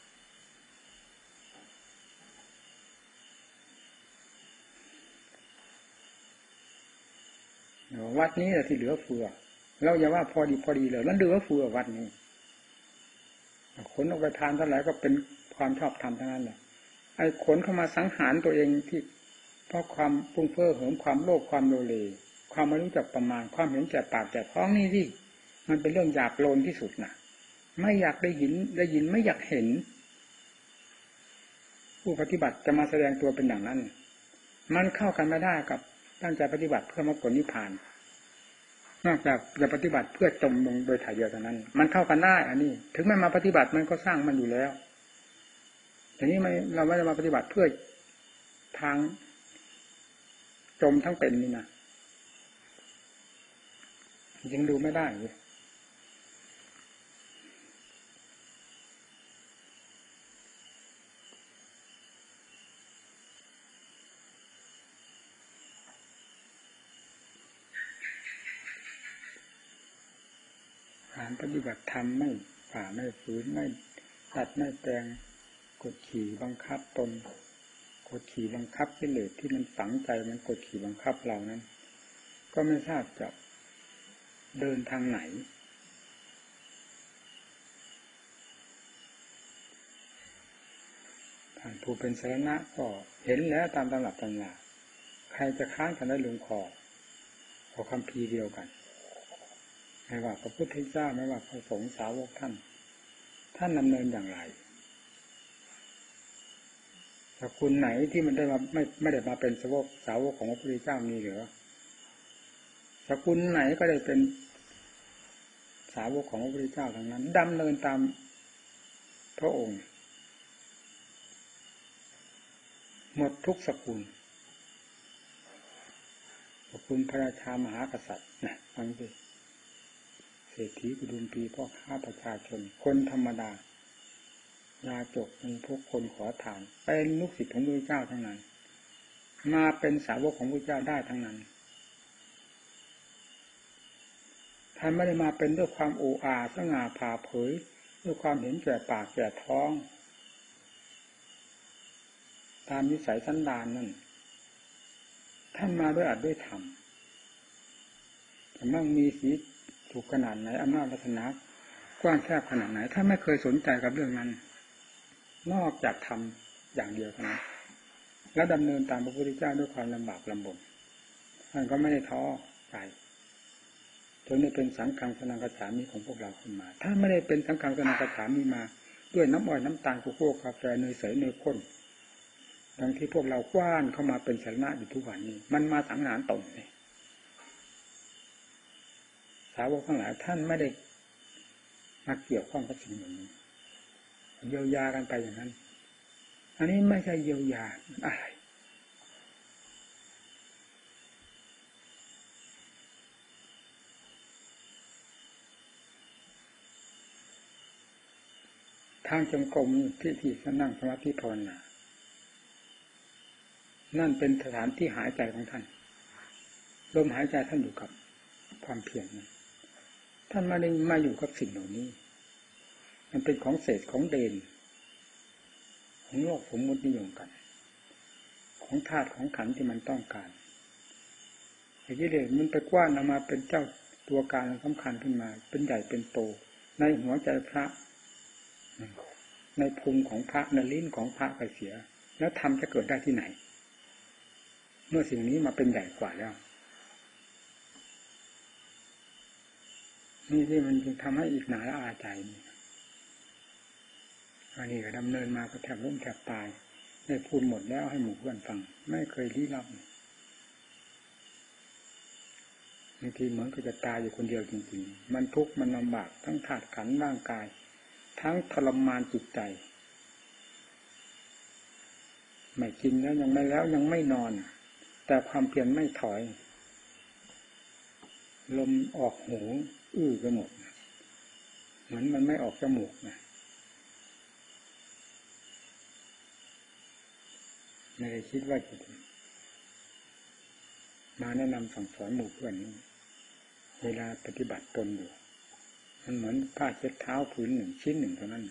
วัดนี้แหละที่เหลือเฟือเราอย่าว่าพอดีเลยมันเหลือเฟือวัดนี้ขนออกไปทานเท่าไหร่ก็เป็นความชอบธรรมทั้งนั้นแหละไอ้ขนเข้ามาสังหารตัวเองที่เพราะความฟุ้งเฟ้อเหิมความโลภความโลเลความไม่รู้จักประมาณความเห็นแก่ปากแก่ท้องนี่สิมันเป็นเรื่องหยาบโลนที่สุดนะไม่อยากได้ยินไม่อยากเห็นผู้ปฏิบัติจะมาแสดงตัวเป็นอย่างนั้นมันเข้ากันไม่ได้กับตั้งใจปฏิบัติเพื่อมรรคผลนิพพานนอกจากจะปฏิบัติเพื่อจมลงโดยถ่ายเดียวเท่านั้นมันเข้ากันได้อันนี้ถึงไม่มาปฏิบัติมันก็สร้างมันอยู่แล้วแต่นี้เราไม่ได้มาปฏิบัติเพื่อทางจมทั้งเป็นนี่นะยังดูไม่ได้เลยการปฏิบัติธรรมไม่ฝ่าไม่ฝืนไม่ตัดไม่แปลงกดขี่บังคับตนกดขี่บังคับกิเลสที่มันฝังใจมันกดขี่บังคับเรานั้นก็ไม่ทราบจะเดินทางไหนทานผู้เป็นสรณะก็เห็นแล้วตามตำรับตำราใครจะค้านกันได้ลงคอเอาคำพีเดียวกันไม่ว่าพระพุทธเจ้าไม่ว่าพระสงฆ์สาวกท่านดำเนินอย่างไรสกุลไหนที่มันได้มาไม่ได้มาเป็นสาวกของพระพุทธเจ้ามีหรือสกุลไหนก็ได้เป็นสาวกของพระพุทธเจ้าทั้งนั้นดำเนินตามพระองค์หมดทุกสกุลสกุลพระราชามหากษัตริย์นะฟังสิเศรษฐีกุดุมพีพ่อค้าประชาชนคนธรรมดายาจกมีพวกคนขอทานเป็นลูกศิษย์ของพระพุทธเจ้าทั้งนั้นมาเป็นสาวกของพระพุทธเจ้าได้ทั้งนั้นท่านไม่ได้มาเป็นด้วยความโอ้อาสง่าผ่าเผยด้วยความเห็นแก่ปากแก่ท้องตามนิสัยสันดานนั่นท่านมาด้วยอัดด้วยธรรมแต่มั่งมีสีถูกขนาดไหนอำนาจวาสนากว้างแคบขนาดไหนถ้าไม่เคยสนใจกับเรื่องนั้นนอกจากทำอย่างเดียวเท่านั้นแล้วดำเนินตามพระพุทธเจ้าด้วยความลำบากลำบนท่านก็ไม่ได้ท้อใจจนได้เป็นสังฆังสนังกัจฉามิของพวกเราขึ้นมาถ้าไม่ได้เป็นสังฆังสนังกัจฉามิมาด้วยน้ำอ้อยน้ำตาลโกโก้กาแฟเนยใสเนยข้นดังที่พวกเรากว้านเข้ามาเป็นสาระอยู่ทุกวันนี้มันมาสังหารตนนี่สาวกทั้งหลายท่านไม่ได้มาเกี่ยวข้องกับสิ่งเหล่านี้เยียวยากันไปอย่างนั้นอันนี้ไม่ใช่เยียวยาอะไรทางจงกรมที่นั่งสมาธิภาวนานั่นเป็นสถานที่หายใจของท่านลมหายใจท่านอยู่กับความเพียรท่านไม่ได้มาอยู่กับสิ่งเหล่านี้มันเป็นของเศษของเด่นของโลกสมมตินิยมกันของธาตุของขันธ์ที่มันต้องการไอ้กิเลสมันไปกว้านออกมาเป็นเจ้าตัวการสำคัญขึ้นมาเป็นใหญ่เป็นโตในหัวใจพระในภูมิของพระในลิ้นของพระไปเสียแล้วธรรมจะเกิดได้ที่ไหนเมื่อสิ่งนี้มาเป็นใหญ่กว่าแล้วนี่ที่มันจึงทำให้อีกหนาละอาใจนี่อันนี้ก็ดำเนินมาก็แทบล้มแทบตายได้พูดหมดแล้วให้หมู่เพื่อนฟังไม่เคยลี้ลับบางทีเหมือนก็จะตายอยู่คนเดียวจริงๆมันทุกข์มันลำบากทั้งธาตุขันธ์ร่างกายทั้งทรมานจิตใจไม่กินแล้วยังไม่นอนแต่ความเพียรไม่ถอยลมออกหูอื้อไปหมดเหมือนมันไม่ออกจมูกนะไม่ได้คิดว่าจะมาแนะนำสั่งสอนหมู่เพื่อนเวลาปฏิบัติตนอยู่มันเหมือนผ้าเช็ดเท้าผืนหนึ่งชิ้นหนึ่งเท่านั้น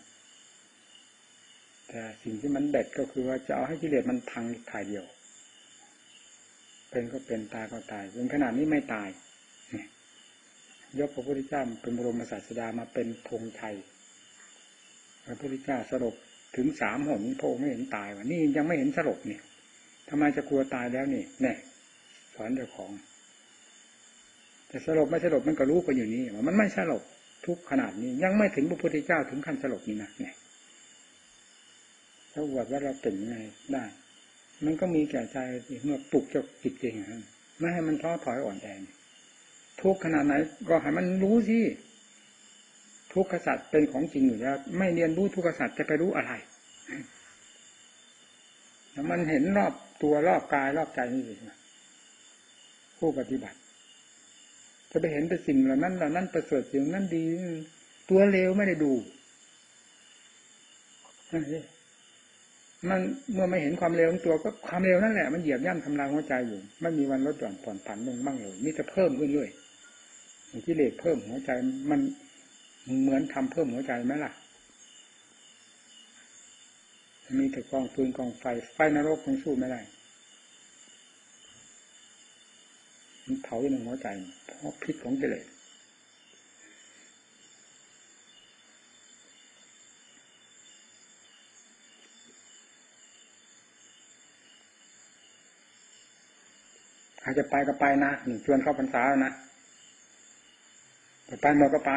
แต่สิ่งที่มันเด็ดก็คือว่าจะเอาให้กิเลสมันพังถ่ายเดียวเป็นก็เป็นตายก็ตายจนขนาดนี้ไม่ตายยกพระพุทธเจ้าเป็นบรมศาสดามาเป็นธงชัยพระพุทธเจ้าสลบถึง3 หนพระองค์ไม่เห็นตายวะนี่ยังไม่เห็นสลบเนี่ยทำไมจะกลัวตายแล้วนี่แน่สอนเจ้าของแต่สลบไม่สลบมันก็รู้กันอยู่นี่ว่ามันไม่สลบทุกขนาดนี้ยังไม่ถึงพระพุทธเจ้าถึงขั้นสลบนี่นะเนี่ยถ้าอวดว่าเราเก่งไงได้มันก็มีแก่ใจเมื่อปลุกเจ้าจิตจริงนะไม่ให้มันท้อถอยอ่อนแอทุกขนาดไหนก็ให้มันรู้สิทุกขสัจเป็นของจริงอยู่แล้วไม่เรียนรู้ทุกขสัจจะไปรู้อะไรแล้วมันเห็นรอบตัวรอบกายรอบใจนี่เองผู้ปฏิบัติจะไปเห็นแต่สิ่งเหล่านั้นประเสริฐสิ่งนั้นดีตัวเลวไม่ได้ดูมันเมื่อไม่เห็นความเลวของตัวก็ความเลวนั่นแหละมันเหยียบย่ำทำลายหัวใจอยู่ไม่มีวันลดหย่อนผ่อนผันลงบ้างเลยนี่จะเพิ่มขึ้นเรื่อยกิเลสเพิ่มหัวใจมันเหมือนทำเพิ่มหัวใจไหมล่ะมีแต่กองฟืนกองไฟนรกคงสู้ไม่ได้มันเผาอยู่ในหัวใจเพราะพิษของกิเลสาจะไปก็ไปนะนี่ชวนเข้าพรรษาแล้วนะไปหมดก็ไป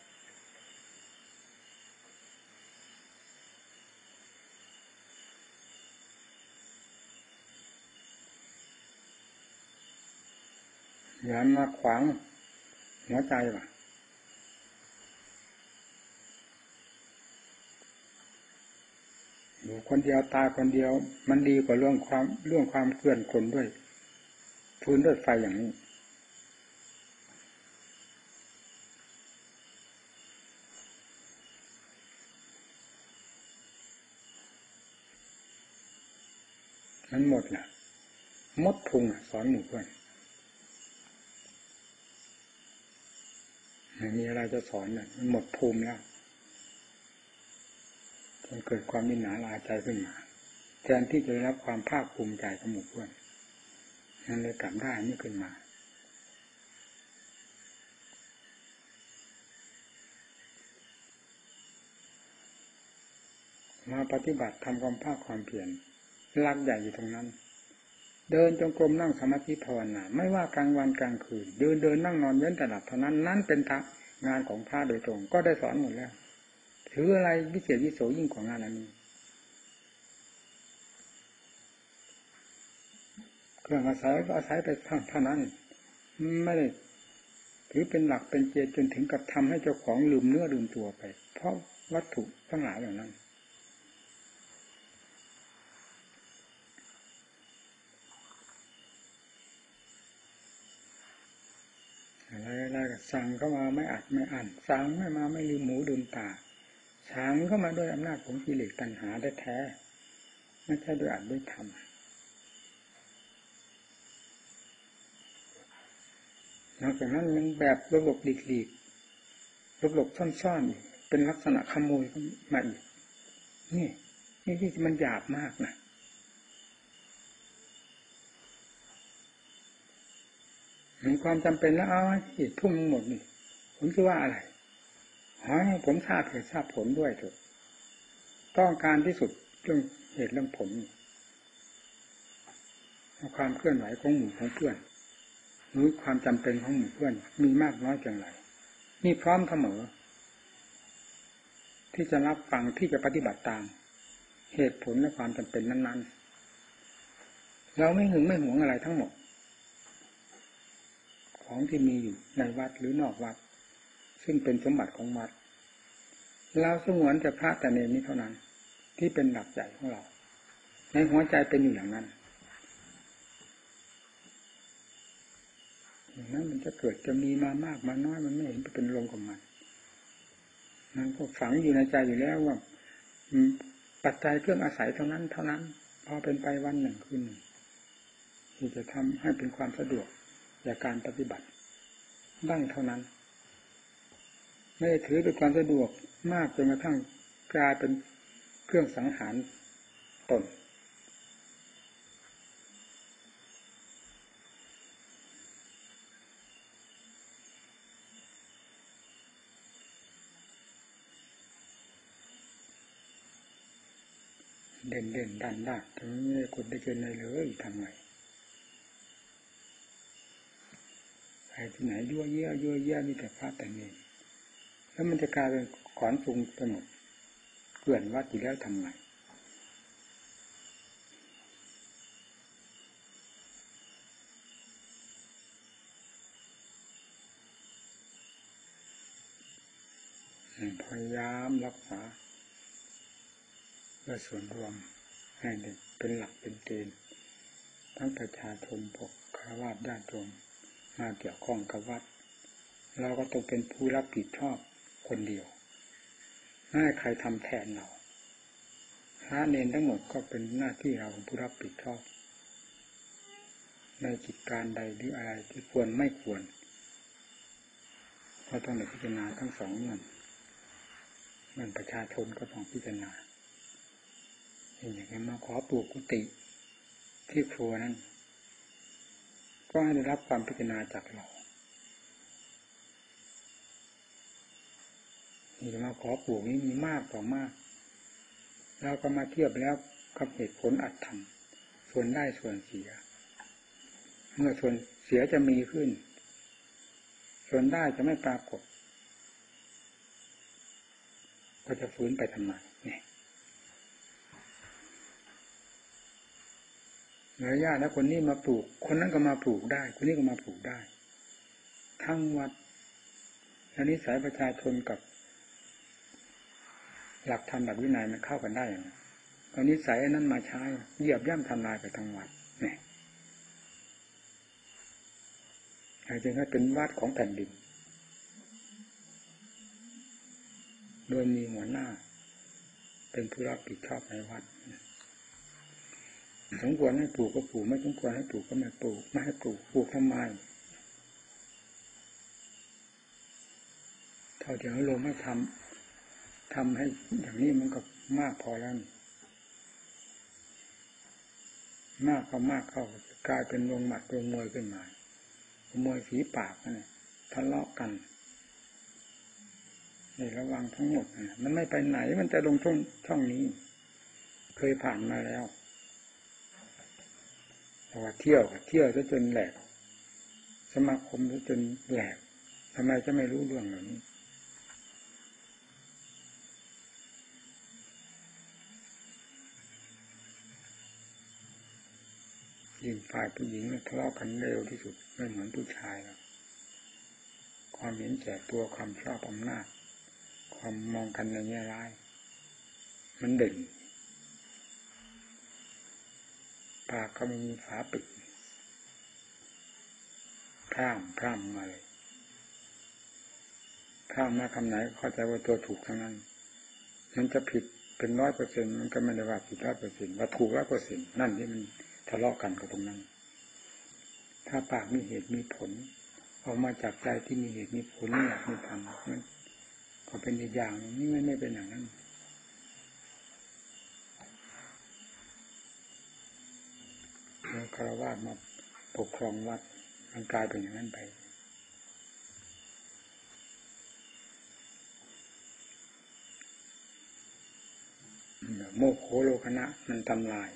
อย่ามาขวางหัวใจว่ะอยู่คนเดียวตายคนเดียวมันดีกว่าเรื่องความเกลื่อนคนด้วยฟืนด้วยไฟอย่างนี้มันหมดแหละมดพุงสอนหมู่เพื่อนไม่มีอะไรจะสอนเนี่ยมันหมดภูมิแล้วจนเกิดความมิหนาลาใจขึ้นมาแทนที่จะได้รับความภาคภูมิใจของหมู่เพื่อนนั่นเลยกลับได้นี่ขึ้นมาปฏิบัติทำความภาคความเพียรหลักใหญ่อยู่ตรงนั้นเดินจงกรมนั่งสมาธิภาวนาไม่ว่ากลางวันกลางคืนเดินนั่งนอนเว้นแต่หลับเท่านั้นนั่นเป็นงานของพระโดยตรงก็ได้สอนหมดแล้วถืออะไรวิเศษวิโสยิ่งกว่างานอันนี้เครื่องอาศัยก็อาศัยไปเท่านั้นไม่ได้ถือเป็นหลักเป็นเกณฑ์จนถึงกับทำให้เจ้าของลืมเนื้อลืมตัวไปเพราะวัตถุทั้งหลายเหล่านั้นอะไรก็สั่งเข้ามาไม่อัดไม่อั้นสั่งไม่มาไม่ลืมหูลืมตาสั่งเข้ามาด้วยอำนาจของกิเลสตัณหาได้แท้ไม่ใช่ด้วยอัดด้วยทำนอกจากนั้นมันแบบหลบหลีกหลบซ่อนๆอีกเป็นลักษณะขโมยมาอีกนี่ที่มันหยาบมากนะมีความจำเป็นแล้วเอาที่ทุ่มหมดนี่ผมคิดว่าอะไรขอให้ผมทราบเหตุทราบผลด้วยเถอะต้องการที่สุดเรื่องเหตุเรื่องผลความเคลื่อนไหวของหมู่ของเพื่อนหรือความจำเป็นของหมู่เพื่อนมีมากน้อยเพียงไรนี่พร้อมเสมอที่จะรับฟังที่จะปฏิบัติตามเหตุผลและความจำเป็นนั้นๆเราไม่หึงไม่หวงอะไรทั้งหมดของที่มีอยู่ในวัดหรือนอกวัดซึ่งเป็นสมบัติของวัดเราสงวนแต่พระแต่เนรนี้เท่านั้นที่เป็นหลักใหญ่ของเราในหัวใจเป็นอยู่อย่างนั้นอย่างนั้นมันจะเกิดจะมีมามากมาน้อยมันไม่เห็นเป็นลมของมันมันก็ฝังอยู่ในใจอยู่แล้วว่าปัจจัยเครื่องอาศัยเท่านั้นพอเป็นไปวันหนึ่งคืนหนึ่งที่จะทำให้เป็นความสะดวกในการปฏิบัติบ้างเท่านั้นไม่ได้ถือเป็นความสะดวกมากจนกระทั่งกลายเป็นเครื่องสังหารตนเด่นด้านถึงไม่ได้คนได้เจนเลยทำไงใครที่ไหนยั่วเยี่ยมีแต่พระแต่เนรแล้วมันจะกลายเป็นขอนสูงไปหมดเกลื่อนวัดอยู่แล้วทำไงพยายามรักษาเพื่อส่วนรวมให้เป็นหลักเป็นเกณฑ์ทั้งประชาชนพวกฆราวาสญาติโยมมาเกี่ยวข้องกับวัดเราก็ต้องเป็นผู้รับผิดชอบคนเดียวไม่ให้ใครทำแทนเราพระเนรทั้งหมดก็เป็นหน้าที่เราผู้รับผิดชอบในกิจการใดหรืออะไรที่ควรไม่ควรก็ต้องพิจารณาทั้งสองมันประชาชนก็ต้องพิจารณาอย่างนี้มาขอปลูกกุฏิที่ครัวนั้นก็ให้ได้รับความพิจารณาจากเราที่มาขอปลูกนี้มีมากต่อมากเราก็มาเทียบแล้วกับเหตุผลอัตธรรมส่วนได้ส่วนเสียเมื่อส่วนเสียจะมีขึ้นส่วนได้จะไม่ปรากฏก็จะฟื้นไปทำไมเนี่ยแล้วญาติแล้วคนนี้มาปลูกคนนั้นก็มาปลูกได้คนนี้ก็มาปลูกได้ทั้งวัดและนิสัยประชาชนกับหลักธรรมหลักวินัยมันเข้ากันได้อย่างนั้นเอานิสัยอันนั้นมาใช้เหยียบย่ำทำลายไปทั้งวัดเนี่ยจึงให้เป็นวัดของแผ่นดินโดยมีหัวหน้าเป็นผู้รับผิดชอบในวัดสมควรให้ปลูกก็ปลูกไม่สมควรให้ปลูกก็ไม่ปลูกไม่ให้ปลูกปลูกทำไมเท่าที่เราลงไม่ทำให้อย่างนี้มันก็มากพอแล้วมากเข้ากลายเป็นวงหมัดวงมวยขึ้นมามวยฝีปากนี่ทะเลาะกันนี่ระวังทั้งหมดมันไม่ไปไหนมันจะลงช่องนี้เคยผ่านมาแล้วแต่ว่าเที่ยวซะจนแหลกสมาคมซะจนแหลกทำไมจะไม่รู้เรื่องเหล่านี้ยิ่งฝ่ายผู้หญิงทะเลาะกันเร็วที่สุดไม่เหมือนผู้ชายแล้วความเห็นแก่ตัวความชอบอำนาจความมองกันในแง่ร้ายมันเด่นปากก็ไม่มีฝาปิดพร่ำมาเลยพร่ำมาคำไหนเข้าใจว่าตัวถูกทั้งนั้นมันจะผิดเป็น100%มันก็ไม่ได้ว่าผิด100%ว่าถูก100%นั่นที่มันทะเลาะกันกับตรงนั้นถ้าปากมีเหตุมีผลออกมาจากใจที่มีเหตุมีผลนี่มีธรรมมันก็เป็นอีกอย่างนี่ไม่เป็นอย่างนั้นแล้วฆราวาสมาปกครองวัดมันกลายเป็นอย่างนั้นไปโมโหโลคนะมันทำลาย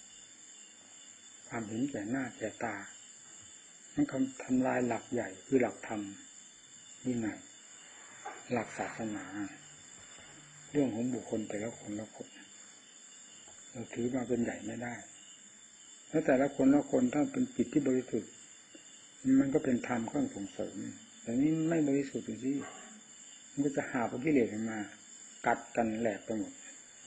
ความเห็นแก่หน้าแก่ตามันทำลายหลักใหญ่คือหลักธรรมนี่ไงหลักศาสนาเรื่องของบุคคลแต่ละคนละคนเราถือมาเป็นใหญ่ไม่ได้แล้วแต่ละคนละคนถ้าเป็นจิตที่บริสุทธิ์มันก็เป็นธรรมเครื่องส่งเสริมแต่นี้ไม่บริสุทธิ์สิมันก็จะหาพวกกิเลสมากัดกันแหลกไปหมด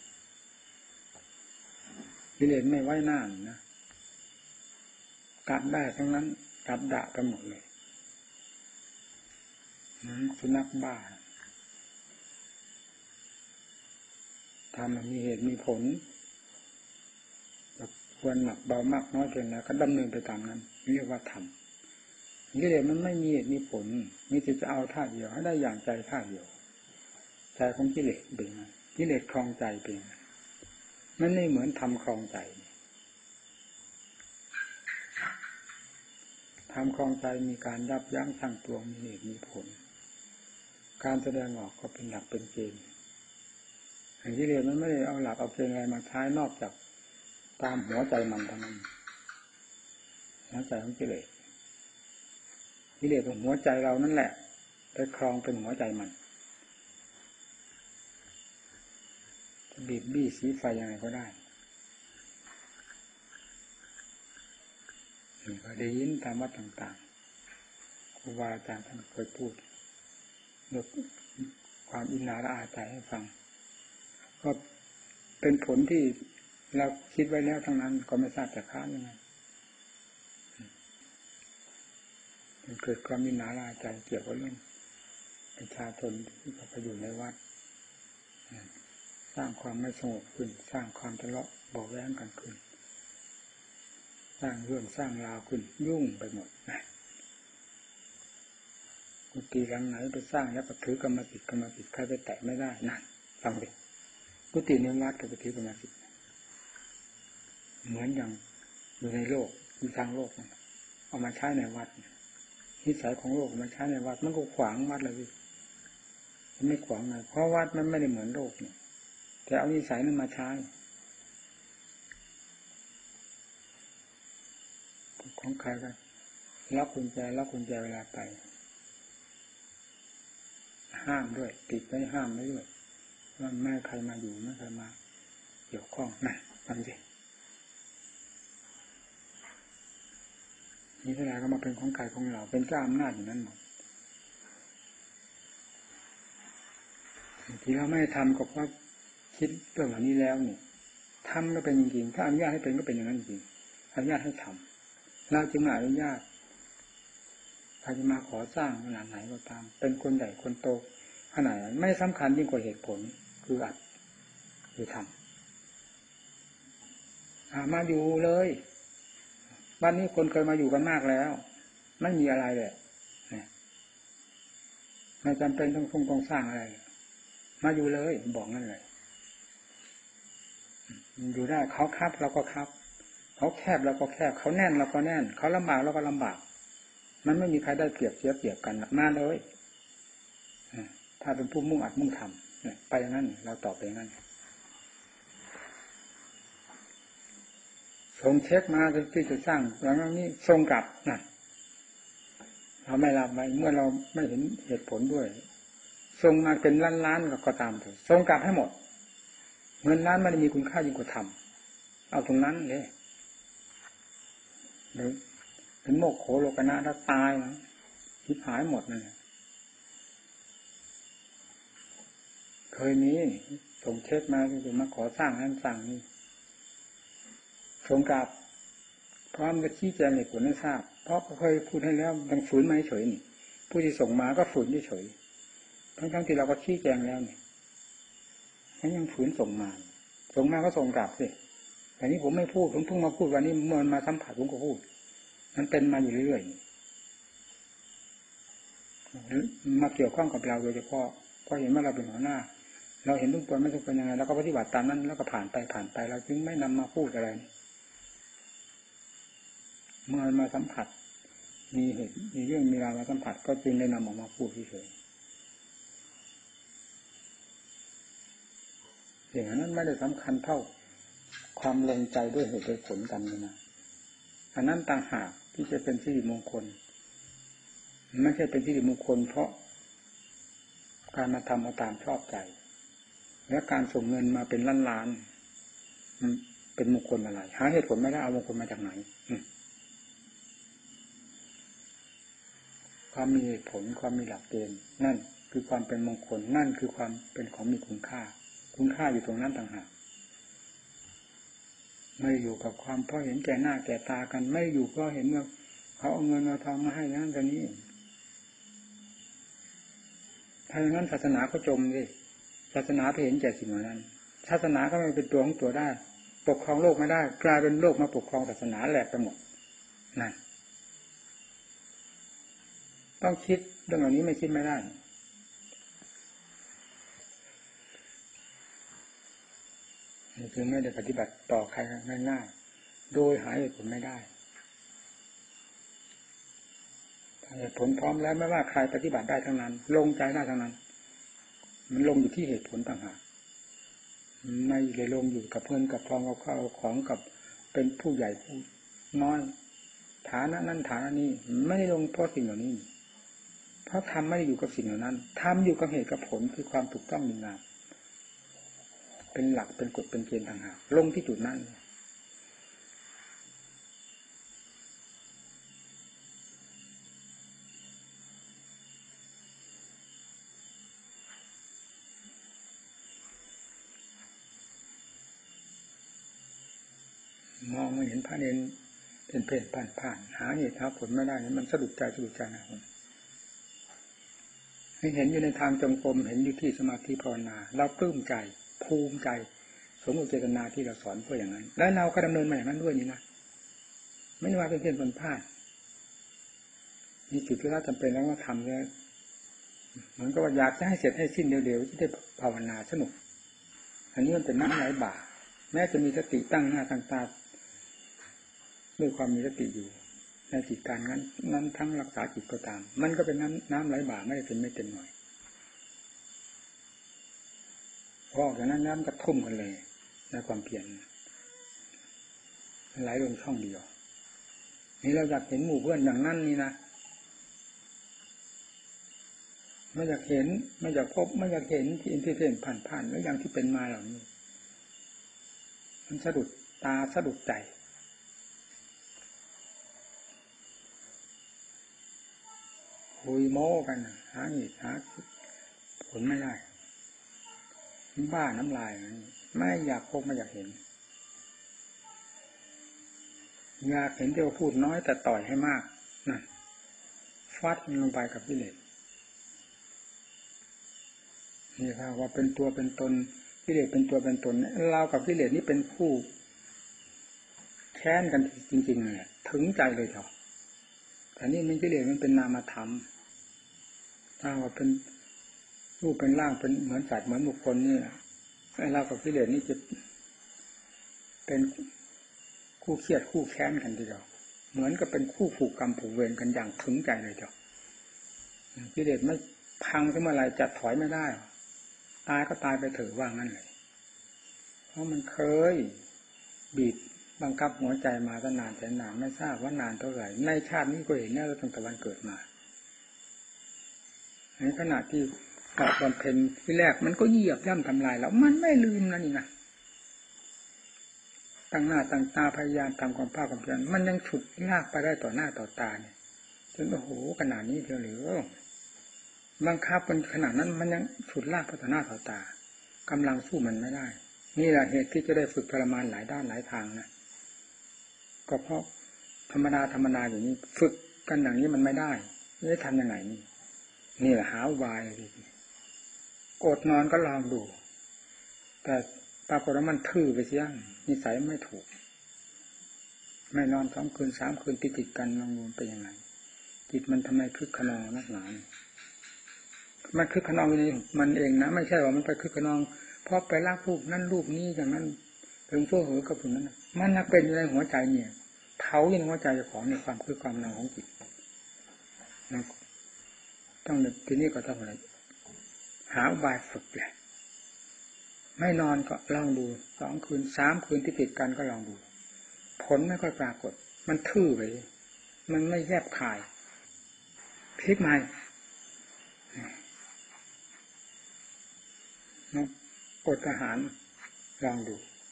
กิเลสไม่ไว้หน้านะกัดได้ทั้งนั้นกัดด่าไปหมดเลยสุนัขบ้าทำมันมีเหตุมีผลควรหนักเบามากน้อยเพียงไรก็ดำเนินไปตามนั้นเรียกว่าธรรมกิเลสมันไม่มีเหตุมีผลมีแต่จะเอาท่าเดียวให้ได้อย่างใจท่าเดียวใจของกิเลสเป็นไงกิเลสครองใจเป็นไงมันไม่เหมือนธรรมครองใจธรรมครองใจมีการยับยั้งชั่งตวงมีเหตุมีผลการแสดงออกก็เป็นหลักเป็นเกณฑ์อย่างกิเลสมันไม่ได้เอาหลักเอาเกณฑ์อะไรมาใช้นอกจากตามหัวใจมันเท่านั้นหัวใจของกิเลสของหัวใจเรานั่นแหละไปครองเป็นหัวใจมันจะบีบบี้สีไฟยังไงก็ได้ก็ได้ยินตามวัดต่างๆครูบาอาจารย์ท่านเคยพูดยกความอินนาละอาใจให้ฟังก็เป็นผลที่เราคิดไว้แล้วทั้งนั้นก็ไม่ทราบจะค้านยังไงมันเกิดความอินนาละอาใจเกี่ยวกับเรื่องประชาชนที่เขาไปอยู่ในวัดสร้างความไม่สงบขึ้นสร้างความทะเลาะเบาะแว้งกันขึ้นสร้างเรื่องสร้างราวขึ้นยุ่งไปหมดนะกุฏิหลังไหนไปสร้างแล้วก็ถือกรรมสิทธิ์ใครไปแตะไม่ได้นั่นฟังดิกุฏิในวัดก็ไปถือกรรมสิทธิ์เหมือนอย่างอยู่ในโลกอยู่ทางโลกเอามาใช้ในวัดนิสัยของโลกมาใช้ในวัดมันก็ขวางวัดเลยมันไม่ขวางไงเพราะวัดมันไม่ได้เหมือนโลกเนี่ยแต่เอานิสัยนั้นมาใช้ของใครกันล็อกกุญแจเวลาไปห้ามด้วยติดไว้ห้ามไว้ด้วยว่าไม่ใครมาอยู่ไม่ใครมาเกี่ยวข้องนะฟังสินี่เวลาก็มาเป็นของใครของเราเป็นเจ้าอำนาจอยู่นั้นหมดที่เราไม่ทำก็เพราะคิดเรื่องเหล่านี้แล้วนี่ทำก็เป็นจริงๆถ้าอนุญาตให้เป็นก็เป็นอย่างนั้นจริงอนุญาตให้ทำเราจึงอนุญาตใครจะมาขอสร้างขนาดไหนก็ตามเป็นคนใหญ่คนโตขนาดนั้นไม่สำคัญยิ่งกว่าเหตุผลคืออัดคือทำมาอยู่เลยบ้านนี้คนเคยมาอยู่กันมากแล้วไม่มีอะไรเลยไม่จำเป็นต้องสร้างอะไรมาอยู่เลยบอกนั่นเลยอยู่ได้เขาคับเราก็คับเขาแคบเราก็แคบเขาแน่นเราก็แน่นเขาลำบากเราก็ลำบากมันไม่มีใครได้เปรียบเสียเปรียบกันมาเลยถ้าเป็นผู้มุ่งอัดมุ่งทำไปอย่างนั้นเราตอบไปอย่างนั้นส่งเช็คมาที่จะสร้างแล้วนี้ส่งกลับนะเราไม่รับไว้เมื่อเราไม่เห็นเหตุผลด้วยส่งมาเป็นล้านๆก็ตามเถอะส่งกลับให้หมดเงินล้านไม่ได้มีคุณค่ายิ่งกว่าทำเอาตรงนั้นเลยหรือเป็นโมกโขโลกนะถ้าตายนะทิพหายหมดนั่นแหละเคยมีส่งเช็คมาจะมาขอสร้างนั้นสร้างนี้ส่งกลับพร้อมจะชี้แจงเหตุผลให้ทราบเพราะเคยพูดให้แล้วยังฝืนไม่เฉยนี่ผู้ที่ส่งมาก็ฝืนเฉยทั้งที่เราก็ชี้แจงแล้วนี่ยังฝืนส่งมาก็ส่งกลับสิแต่นี้ผมไม่พูดผมเพิ่งมาพูดวันนี้เมื่อมาสัมผัสผมก็พูดมันเป็นมาอยู่เรื่อยๆมาเกี่ยวข้องกับเราโดยเฉพาะเพราะเห็นว่าเราเป็นหัวหน้าเราเห็นทุกตัวไม่ทุกตัวยังไงแล้วก็ปฏิบัติตามนั้นแล้วก็ผ่านไปเราจึงไม่นำมาพูดอะไรเมื่อมาสัมผัสมีเหตุมีเรื่องมีราวมาสัมผัสก็จึงได้นำออกมาพูดเฉยๆอย่างนั้นไม่ได้สำคัญเท่าความลงใจด้วยเหตุด้วยผลกันนะอันนั้นต่างหากที่จะเป็นสิริมงคลไม่ใช่เป็นสิริมงคลเพราะการมาทำเอาตามชอบใจและการส่งเงินมาเป็นล้านๆเป็นมงคลอะไรหาเหตุผลไม่ได้เอามงคลมาจากไหนความมีเหตุผลความมีหลักเกณฑ์นั่นคือความเป็นมงคลนั่นคือความเป็นของมีคุณค่าอยู่ตรงนั้นต่างหากไม่อยู่กับความเพราะเห็นแก่หน้าแก่ตากันไม่อยู่เพราะเห็นว่าเขาเอาเงินเอาทองมาให้นั่นแต่นี้ถ้าอย่างนั้นศาสนาก็จมดิศาสนาไปเห็นแก่สิ่งเหล่านั้นศาสนาก็ไม่เป็นตัวของตัวได้ปกครองโลกไม่ได้กลายเป็นโลกมาปกครองศาสนาแหลกไปหมดนั่นต้องคิดเรื่องเหล่านี้ไม่คิดไม่ได้นี่คือไม่ได้ปฏิบัติต่อใครง่ายๆโดยหาเหตุผลไม่ได้เหตุผลพร้อมแล้วไม่ว่าใครปฏิบัติได้ทั้งนั้นลงใจได้ทั้งนั้นมันลงอยู่ที่เหตุผลต่างหากไม่เลยลงอยู่กับเพื่อนกับพองกับข้าวของกับเป็นผู้ใหญ่ผู้น้อยฐานะนั้นฐานะนี้ไม่ได้ลงเพราะสิ่งเหล่านี้เพราะทำไม่ได้อยู่กับสิ่งเหล่านั้นทำอยู่กับเหตุกับผลคือความถูกต้องมีงามเป็นหลักเป็นกฎเป็นเกณฑ์ต่างหากลงที่จุดนั้นมองไม่เห็นพระเนรเป็นเพศผ่านหาเหตุหาผลไม่ได้มันสะดุดใจนะผมให้เห็นอยู่ในทางจงกรมเห็นอยู่ที่สมาธิภาวนาเราปลื้มใจภูมิใจสมกับเจตนาที่เราสอนเพื่ออย่างนั้นแล้วเราก็ดำเนินมาอย่างนั้นด้วยนี่นะไม่ได้ว่าเป็นเพียงคนพลาดมีจุดที่เราจำเป็นแล้วก็ทำเลยเหมือนกับว่าอยากจะให้เสร็จให้สิ้นเร็วๆที่ได้ภาวนาสนุกอันนี้มันเป็นน้ำไหลบ่าแม้จะมีสติตั้งหน้าตั้งตาด้วยความมีสติอยู่ในจิตการนั้นทั้งรักษาจิตก็ตามมันก็เป็นน้ำไหลบ่าไม่ได้เป็นไม่เต็มหน่อยพอจากนั้นน้ำจะทุ่มกันเลยในความเพียรไหลลงช่องเดียวนี่เราอยากเห็นหมู่เพื่อนอย่างนั้นนี่นะไม่อยากเห็นไม่อยากพบไม่อยากเห็นที่อินที่เห็นผ่านๆแล้วอย่างที่เป็นมาเหล่านี้มันสะดุดตาสะดุดใจคุยโม้กันหาเหตุหาผลไม่ได้บ้าน้ำลายไม่อยากพบไม่อยากเห็นอยากเห็นเดี๋ยวพูดน้อยแต่ต่อยให้มากนั่นฟัดลงไปกับกิเลสนี่ค่ะว่าเป็นตัวเป็นตนกิเลสเป็นตัวเป็นตนเรากับกิเลสนี่เป็นคู่แค้นกันจริงๆเลยถึงใจเลยเถอะแต่นี่มันกิเลสมันเป็นนามธรรมถ้าว่าเป็นรูปเป็นร่างเป็นเหมือนสัตว์เหมือนบุคคลนี่เรากับกิเลสนี่จะเป็นคู่เครียดคู่แค้นกันทีเดียวเหมือนกับเป็นคู่ผูกกรรมผูกเวรกันอย่างถึงใจเลยเถอะกิเลสไม่พังขึ้นเมื่อไรจะถอยไม่ได้ตายก็ตายไปเถอะว่างั้นเลยเพราะมันเคยบีบบังคับหัวใจมาตั้งนานแต่นานไม่ทราบว่านานเท่าไหร่ในชาตินี้ก็เห็นแล้วตั้งแต่วันเกิดมาในขณะที่บำเพ็ญที่แรกมันก็เหยียบย่ำทำลายแล้วมันไม่ลืมนะนี่นะตั้งหน้าตั้งตาพยายามทำความภาคความเพียรมันยังฉุดลากไปได้ต่อหน้าต่อตาเนี่ยจนโอ้โหขนาดนี้เดียวหรือบังคับมันขนาดนั้นมันยังฉุดลากไปต่อหน้าต่อตากำลังสู้มันไม่ได้นี่แหละเหตุที่จะได้ฝึกทรมานหลายด้านหลายทางนะก็เพราะธรรมดาอย่างนี้ฝึกกันอย่างนี้มันไม่ได้จะทำยังไงนี่แหละหาอุบายอดนอนก็ลองดูแต่ปรากฏว่ามันทื่อไปเสียนิสัยไม่ถูกไม่นอน2 คืน 3 คืนติดกันลองดูเป็นยังไงจิตมันทำไมคึกขนองนักหนามันคึกขนองนี่มันเองนะไม่ใช่ว่ามันไปคึกขนองเพราะไปรักรูปนั่นรูปนี้อย่างนั้นถึงเฟ้อเหอกับคนนั้นมันนักเป็นอยู่ในหัวใจเนี่ยเผาอยู่ในหัวใจของในความคึกความนองของจิตต้องทีนี้ก็ต้องอะไรหาอุบายฝึกแหละไม่นอนก็ลองดู2 คืน 3 คืนติดกันก็ลองดูผลไม่ค่อยปรากฏมันทื่อไปมันไม่แยบคายพลิกใหม่อดอาหารลองดู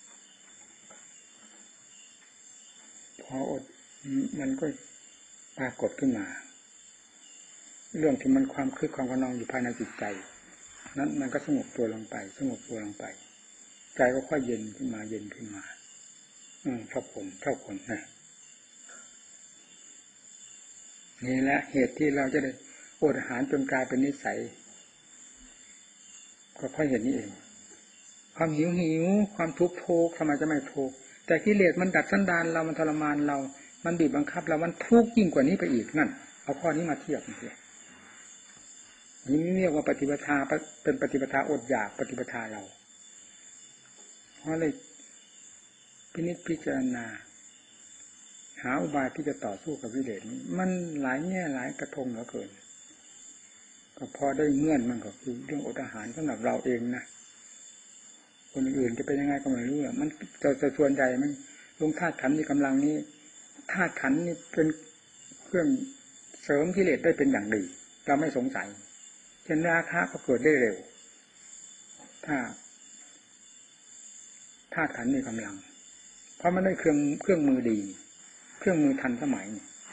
พออดมันก็ปรากฏขึ้นมาเรื่องที่มันความคึกความขนองอยู่ภายในจิตใจนั้นมันก็สงบตัวลงไปใจก็ค่อยเย็นขึ้นมาชอบคนนะนี่แหละเหตุที่เราจะได้อดอาหารจนกลายเป็นนิสัยก็เพราะเหตุนี้เองความหิวความทุกข์โทกทำไมจะไม่ทุกข์แต่กิเลสมันดัดสันดานเรามันทรมานเรามันบีบบังคับเรามันทุกข์ยิ่งกว่านี้ไปอีกนั่นเอาข้อนี้มาเทียบนี่เรียกว่าปฏิปทาเป็นปฏิปทาอดอยากปฏิปทาเราเพราะเลยพินิจพิจารณาหาอุบายที่จะต่อสู้กับกิเลสมันหลายแง่หลายกระทงเหลือเกินก็พอได้เงื่อนมันก็คือเรื่องอดอาหารสำหรับเราเองนะคนอื่นจะเป็นยังไงก็ไม่รู้มันจะส่วนใหญ่มันลงธาตุขันธ์นี่กำลังนี้ธาตุขันธ์นี่เป็นเครื่องเสริมกิเลสได้เป็นอย่างดีเราไม่สงสัยเช่นราคะก็เกิดได้เร็วถ้าธาตุขันธ์มีกำลังเพราะมันได้เครื่องมือดีเครื่องมือทันสมัย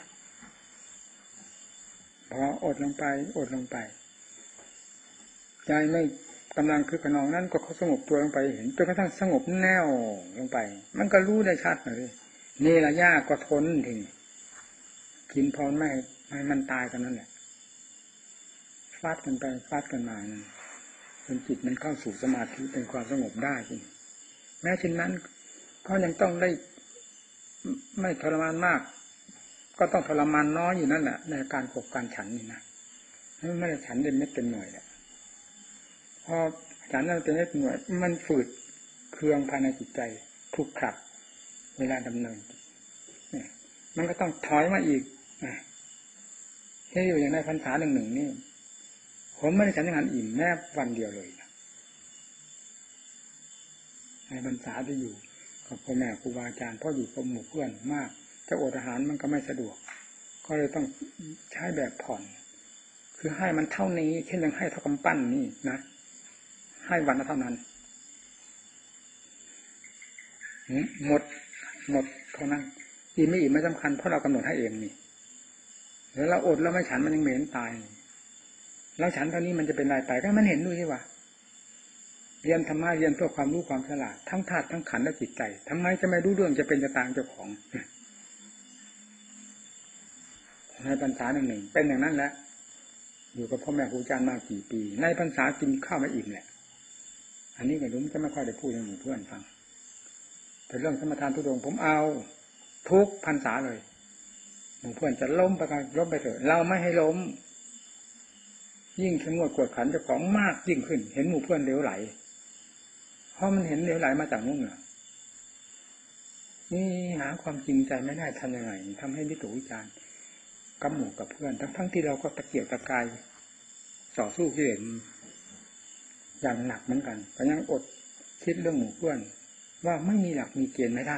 พออดลงไปใจไม่กำลังคึกขนองนั้นก็เขาสงบตัวลงไปเห็นจนกระทั่งสงบแน่วลงไปมันก็รู้ได้ชัดเลยนี่ละยากก็ทนทีนี้กินพอไม่ให้มันตายกันนั่นแหละฟาดกันไปฟาดกันมาจนจิตมันเข้าสู่สมาธิเป็นความสงบได้จริงแม้เช่นนั้นเขายังต้องได้ไม่ทรมานมากก็ต้องทรมานน้อยอยู่นั่นแหละในการขบการฉันนี่นะไม่ได้ฉันเป็นเม็ดเป็นหน่วยแหละพอฉันนั้นเป็นเม็ดหน่วยมันฝืดเคืองภายในจิตใจคลุกคลักเวลาดำเนินเนี่ยมันก็ต้องถอยมาอีกที่อยู่อย่างในพรรษาหนึ่งนี่ผมไม่ได้ฉันอย่างนั้นอิ่มแม้วันเดียวเลยในพรรษาที่อยู่กับพ่อแม่ครูบาอาจารย์พ่ออยู่กับหมู่เพื่อนมากจะอดอาหารมันก็ไม่สะดวกก็เลยต้องใช้แบบผ่อนคือให้มันเท่านี้เช่นยังให้เท่ากำปั้นนี่นะให้วันละเท่านั้นหมดเท่านั้นอิ่มไม่อิ่มไม่สำคัญเพราะเรากำหนดให้เองนี่แล้วเราอดแล้วไม่ฉันมันยังเหม็นตายแล้วฉันเท่านี้มันจะเป็นไรไปก็มันเห็นด้วยใช่ป่ะเรียนธรรมะเรียนเพื่อความรู้ความฉลาดทั้งธาตุทั้งขันธ์และจิตใจทำไมจะไม่รู้เรื่องจะเป็นจะตางเจ้าของในพรรษาหนึ่งเป็นอย่างนั้นแหละอยู่กับพ่อแม่ครูอาจารย์มากี่ปีในพรรษากินข้าวไม่อิ่มแหละอันนี้ก็รู้จะไม่ค่อยได้พูดให้หมู่เพื่อนฟังแต่เรื่องสมถานทุดงผมเอาทุกพรรษาเลยหมู่เพื่อนจะล้มไปกันล้มไปเถอะเราไม่ให้ล้มยิ่งเข้มงวดกวดขันเจ้าของมากยิ่งขึ้นเห็นหมู่เพื่อนเหลวไหลเพราะมันเห็นเหลวไหลมาจากนู่นน่ะนี่หาความจริงใจไม่ได้ทำยังไงทำให้วิตกวิจารณ์กับหมู่กับเพื่อนทั้งที่เราก็ตะเกียกตะกายต่อสู้กิเลสอย่างหนักเหมือนกันก็ยังอดคิดเรื่องหมู่เพื่อนว่าไม่มีหลักมีเกณฑ์ไม่ได้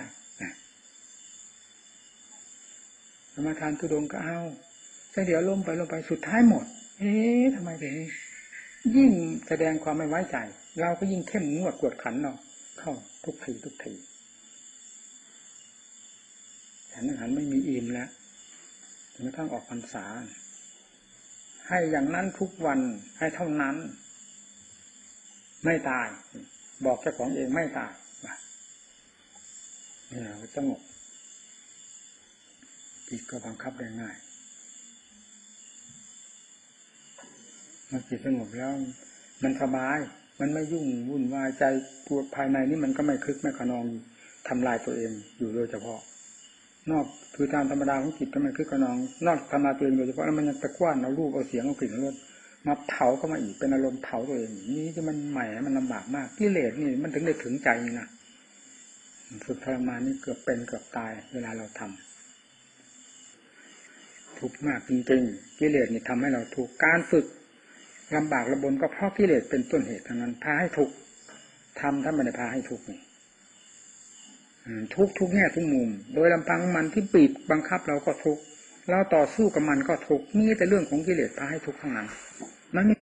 สมถานทุดงก็เอาแต่เดี๋ยวล้มไปสุดท้ายหมดทำไมถึงยิ่งแสดงความไม่ไว้ใจเราก็ยิ่งเข้มงวดกวดขันเนาะเข้าทุกทีฉันอาหารไม่มีอิ่มแล้วจนกระทั่งออกพรรษาให้อย่างนั้นทุกวันให้เท่านั้นไม่ตายบอกเจ้าของเองไม่ตายนี่แหละสงบจิตก็บังคับได้ง่ายเมื่อจิตสงบแล้วมันสบายมันไม่ยุ่งวุ่นวายใจตัวภายในนี่มันก็ไม่คึกไม่ขนองทำลายตัวเองอยู่โดยเฉพาะนอกคือตามธรรมดาของจิตก็ไม่คึกขนองนอกทำลายตัวเองโดยเฉพาะแล้วมันยังตะกว้านเอารูปเอาเสียงเอากลิ่นเอารสมาเผาก็มาอีกเป็นอารมณ์เผาตัวเองนี่ที่มันใหม่มันลำบากมากกิเลสนี่มันถึงได้ถึงใจนี่นะฝึกทรมานนี่เกือบเป็นเกือบตายเวลาเราทำทุกข์มากจริงๆกิเลสนี่ทำให้เราทุกข์การฝึกลำบากระบนก็เพราะกิเลสเป็นต้นเหตุทั้งนั้นพาให้ทุกข์ทำถ้าไม่ได้พาให้ทุกข์นี่ทุกแง่ทุกมุมโดยลำพังมันที่บีบบังคับเราก็ทุกข์เราต่อสู้กับมันก็ทุกข์นี่แต่เรื่องของกิเลสพาให้ทุกข์ทั้งนั้นมันไม่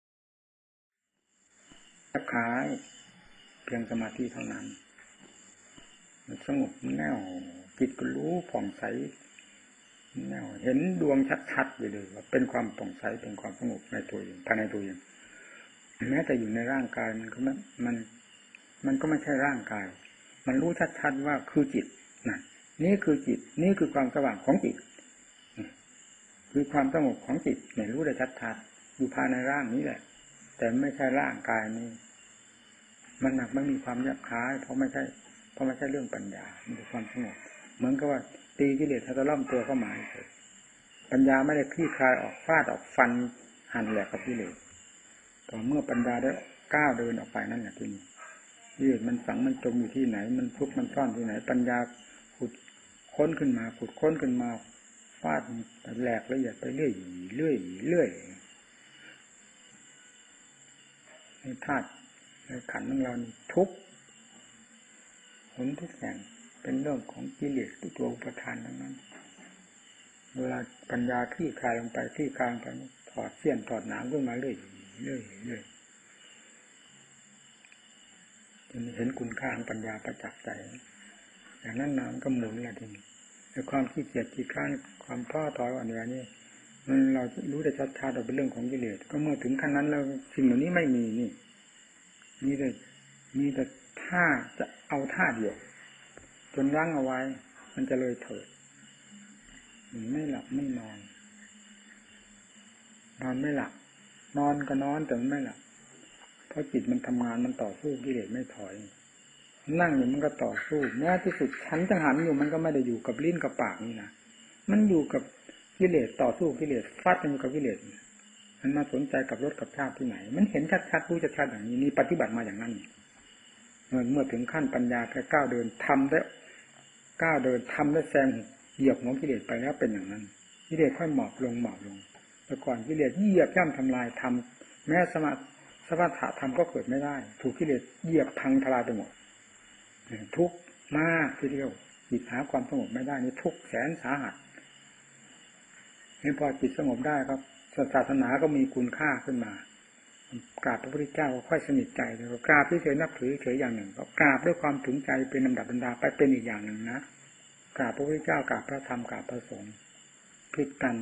ขายเพียงสมาธิเท่านั้นมันสงบแน่วจิตก็รู้ผ่องใสแน่วเห็นดวงชัดๆเลยว่าเป็นความผ่องใสเป็นความสงบในตัวเองภายในตัวเองแม้แต่อยู่ในร่างกายมันก็ไม่ใช่ร่างกายมันรู้ชัดๆว่าคือจิตนี่คือจิตนี่คือความสว่างของจิตคือความสงบของจิตเนี่ยรู้ได้ชัดๆอยู่ภายในร่างนี้แหละแต่ไม่ใช่ร่างกายนี้มันหนักไม่มีความยับคายเพราะไม่ใช่เรื่องปัญญามันเป็นความสงบเหมือนกับว่าตีกิเลสให้ตะล่อมตัวเข้ามาปัญญาไม่ได้คลี่คลายออกฟาดออกฟันหั่นแหลกกับกิเลสต่อเมื่อปัญญาได้ก้าวเดินออกไปนั่นแหละที่นี่กิเลสมันฝังมันจมอยู่ที่ไหนมันซุกมันซ่อนที่ไหนปัญญาขุดค้นขึ้นมาฟาดแหลกละเอียดไปเรื่อยในธาตุในขันธ์ของเรานี่ทุกหนทุกแห่งเป็นเรื่องของกิเลสตัวอุปทานทั้งนั้นเวลาปัญญาคลี่คลายลงไปถอดเสี้ยนถอดหนามขึ้นมาเรื่อยจนเห็นคุณค่าของปัญญาประจักษ์ใจอย่างนั้นน้ำก็หมุนแหละทีนี้แต่ความขี้เกียจขี้คร้านความท้อถอยอ่อนแอนี่เรารู้ได้ชัดๆว่าเป็นเรื่องของกิเลสก็เมื่อถึงขั้นนั้นแล้วสิ่งเหล่านี้ไม่มีนี่มีแต่ท่าจะเอาท่าเดียวจนรั้งเอาไว้มันจะเลยเถิดไม่หลับไม่นอนไม่หลับนอนก็นอนแต่ไม่หลับเพราะจิตมันทำงานมันต่อสู้กิเลสไม่ถอยนั่งอยู่มันก็ต่อสู้แม้ที่สุดฉันจะหันอยู่มันก็ไม่ได้อยู่กับลิ้นกับปากนี่นะมันอยู่กับกิเลสต่อสู้กิเลสฟัดกันอยู่กับกิเลสมันมาสนใจกับรสกับชาติที่ไหนมันเห็นชัดๆรู้ชัดๆอย่างนี้นี่ปฏิบัติมาอย่างนั้นเมื่อถึงขั้นปัญญาแค่ก้าวเดินทำได้แซงเหยียบของกิเลสไปแล้วเป็นอย่างนั้นกิเลสค่อยหมอบลงแต่ก่อนกิเลสเหยียบย่ำทำลายทำแม้สมถะธรรมก็เกิดไม่ได้ถูกกิเลสเหยียบพังทลายไปหมดทุกข์มากทีเดียวจิตหาความสงบไม่ได้นี่ทุกข์แสนสาหัสนี่พอจิตสงบได้ครับศาสนาก็มีคุณค่าขึ้นมากราบพระพุทธเจ้าก็ค่อยสนิทใจเลยกราบเฉยๆนับถือเฉยอย่างหนึ่งก็กราบด้วยความถึงใจเป็นลำดับลำดาไปเป็นอีกอย่างหนึ่งนะกราบพระพุทธเจ้ากราบพระธรรมกราบพระสงฆ์พลิกกัน